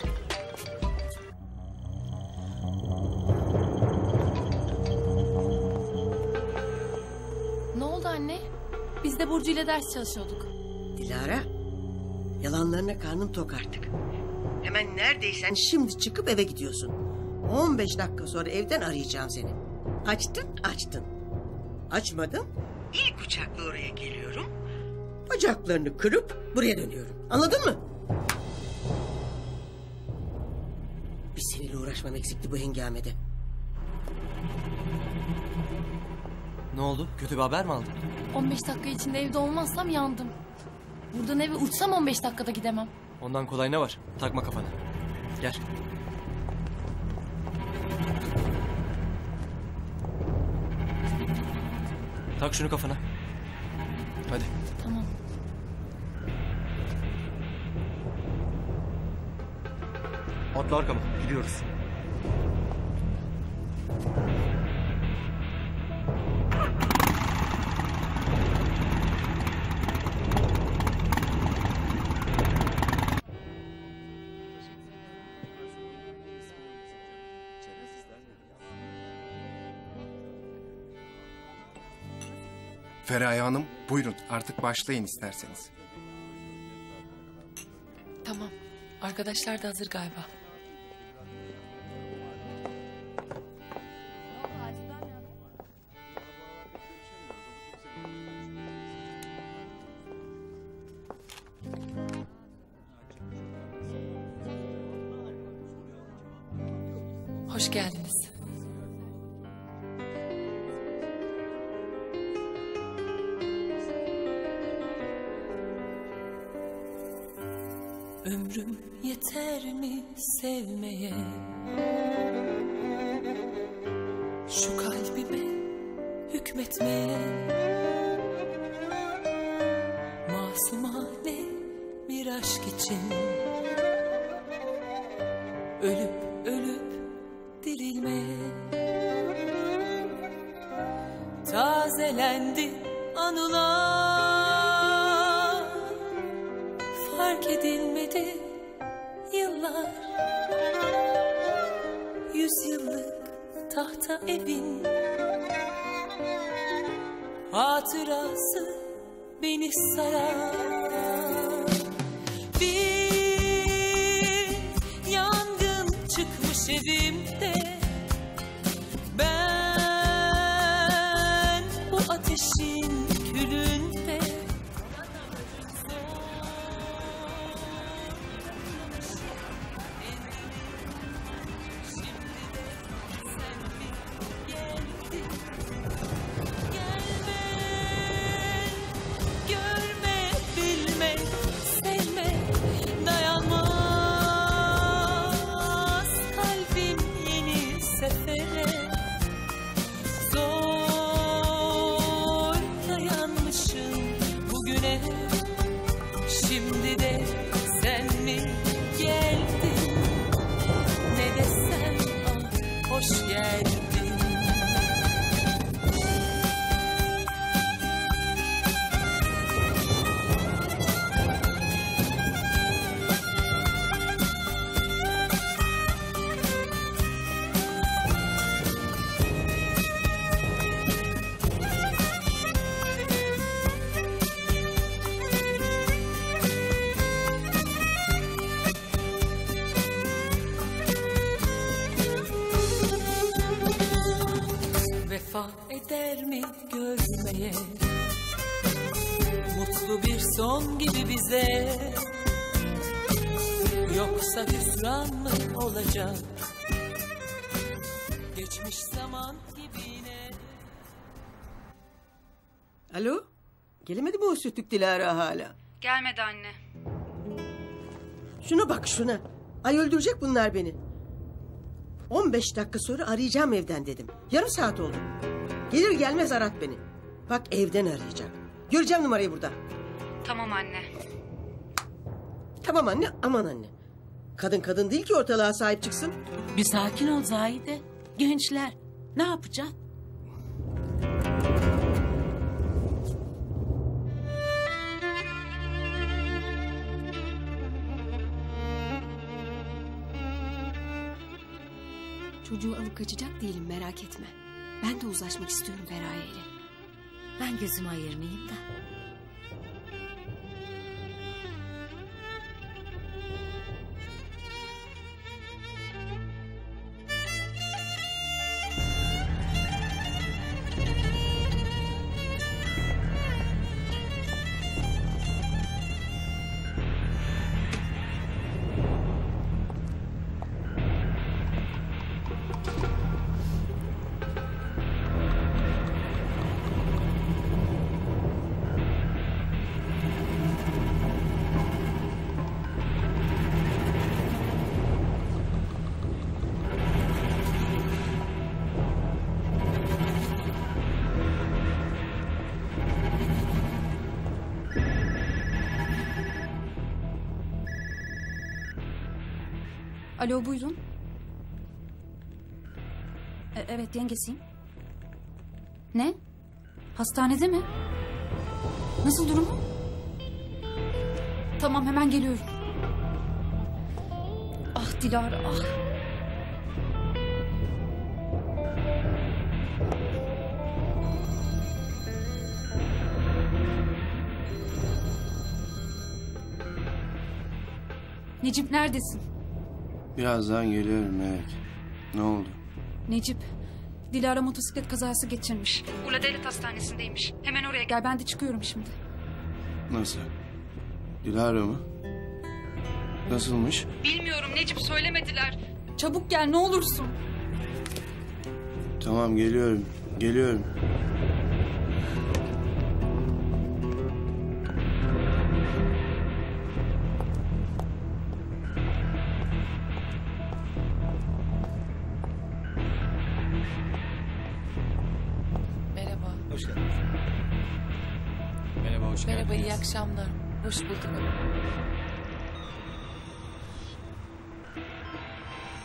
S8: Ne oldu anne? Biz de Burcu ile ders çalışıyorduk.
S11: Dilara, yalanlarına karnım tok artık. Hemen neredeysen şimdi çıkıp eve gidiyorsun. on beş dakika sonra evden arayacağım seni. Açtın, açtın. Açmadın, ilk uçakla oraya geliyorum. Bacaklarını kırıp buraya dönüyorum. Anladın mı? Bir seninle uğraşmam eksikti bu hengamede.
S2: Ne oldu? Kötü bir haber mi aldın?
S8: on beş dakika içinde evde olmazsam yandım. Buradan eve uçsam on beş dakikada gidemem.
S2: Ondan kolay ne var? Takma kafana. Gel. Tak şunu kafana. Hadi.
S8: Tamam.
S2: Atla arkama. Gidiyoruz.
S17: Feraye Hanım, buyurun artık başlayın isterseniz.
S8: Tamam. Arkadaşlar da hazır galiba. Hoş geldiniz. Ömrüm yeter mi sevmeye? Şu kalbime hükmetmeye? Masumane bir aşk için
S1: ölüp ölüp dirilmeye. Tazelendi anılar, fark edilmedi yıllar. Yüzyıllık tahta evin hatırası beni sarar. Bir yangın çıkmış evimde, ben bu ateşin külünde. Şimdi de sen mi geldin? Ne desem ah, hoş geldin. Vefa eder mi görmeye, mutlu bir son gibi bize, yoksa hüsran mı olacak geçmiş zaman gibi yine.
S11: Alo? Gelemedi mi o sütlük Dilara hala?
S20: Gelmedi anne.
S11: Şuna bak şuna. Ay öldürecek bunlar beni. on beş dakika sonra arayacağım evden dedim. Yarım saat oldu. Gelir gelmez arat beni. Bak evden arayacak. Göreceğim numarayı burada.
S20: Tamam anne.
S11: Tamam anne, aman anne. Kadın kadın değil ki ortalığa sahip çıksın.
S12: Bir sakin ol Zahide. Gençler ne yapacaksın?
S3: Çocuğu alıp kaçacak değilim, merak etme. Ben de uzlaşmak istiyorum Feraye ile.
S5: Ben gözümü ayırmayayım da.
S20: Alo buyurun. E- evet yengesiyim. Ne? Hastanede mi? Nasıl durumu? Tamam hemen geliyorum. Ah Dilara ah. Necip neredesin?
S15: Birazdan geliyorum Melek. Ne oldu?
S20: Necip, Dilara motosiklet kazası geçirmiş. Urla Devlet Hastanesi'ndeymiş. Hemen oraya gel, ben de çıkıyorum şimdi.
S15: Nasıl? Dilara mı? Nasılmış?
S20: Bilmiyorum Necip, söylemediler. Çabuk gel ne olursun.
S15: Tamam geliyorum. Geliyorum.
S8: Merhaba.
S2: Hoş geldiniz. Merhaba, hoş
S8: Merhaba,
S2: geldiniz.
S8: iyi akşamlar. Hoş bulduk.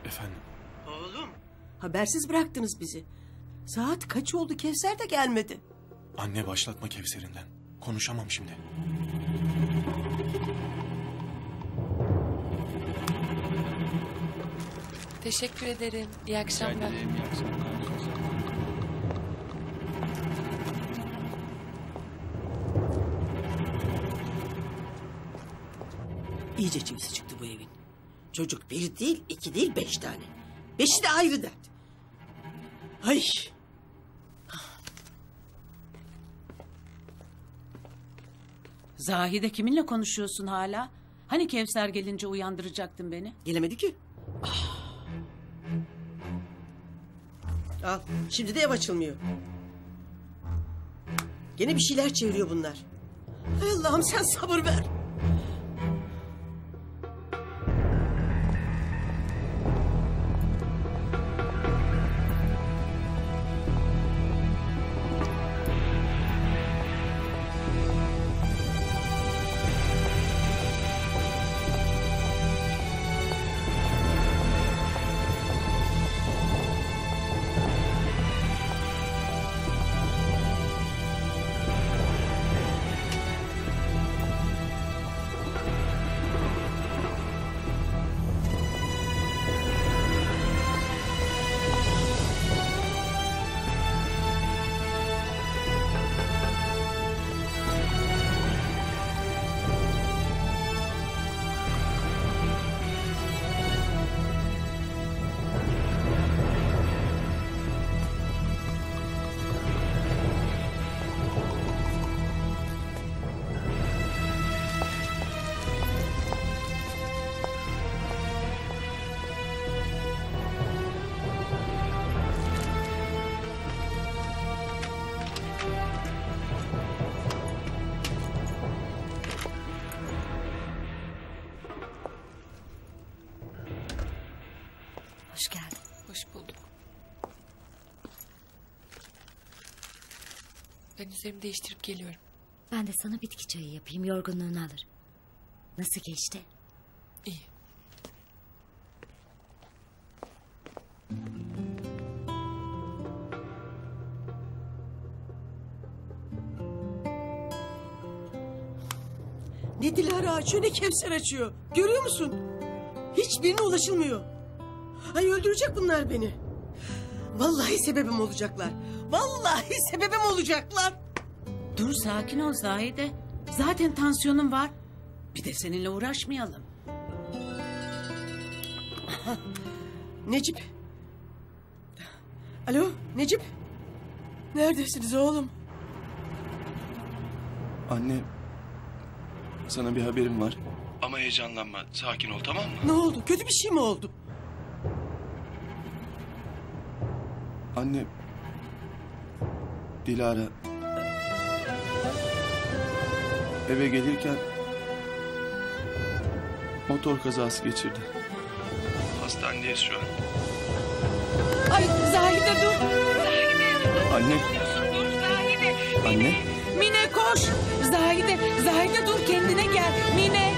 S4: Efendim?
S11: Oğlum. Habersiz bıraktınız bizi. Saat kaç oldu, Kevser de gelmedi.
S4: Anne başlatma Kevser'inden. Konuşamam şimdi.
S8: Teşekkür ederim. İyi akşamlar.
S2: İyi akşamlar.
S11: İyice çivisi çıktı bu evin. Çocuk bir değil, iki değil, beş tane. Beşi de ayrı dert. Ay.
S12: Zahide kiminle konuşuyorsun hala? Hani Kevser gelince uyandıracaktın beni?
S11: Gelemedi ki. Al, şimdi de ev açılmıyor. Gene bir şeyler çeviriyor bunlar. Ay Allah'ım sen sabır ver.
S5: Hoş geldin.
S8: Hoş bulduk. Ben üzerimi değiştirip geliyorum.
S5: Ben de sana bitki çayı yapayım, yorgunluğunu alır. Nasıl geçti?
S8: İyi.
S11: Ne Dilara açıyor, ne Kevser açıyor. Görüyor musun? Hiçbirine ulaşılmıyor. Ay öldürecek bunlar beni. Vallahi sebebim olacaklar. Vallahi sebebim olacaklar.
S12: Dur sakin ol Zahide. Zaten tansiyonun var. Bir de seninle uğraşmayalım.
S11: Necip. Alo Necip. Neredesiniz oğlum?
S15: Anne, sana bir haberim var. Ama heyecanlanma, sakin ol, tamam mı?
S11: Ne oldu? Kötü bir şey mi oldu?
S15: Anne, Dilara eve gelirken motor kazası geçirdi. Hastanedeyiz şu an.
S11: Ay Zahide dur.
S15: Anne.
S12: Dur Zahide.
S15: Anne.
S12: Mine koş. Zahide, Zahide dur kendine gel. Mine.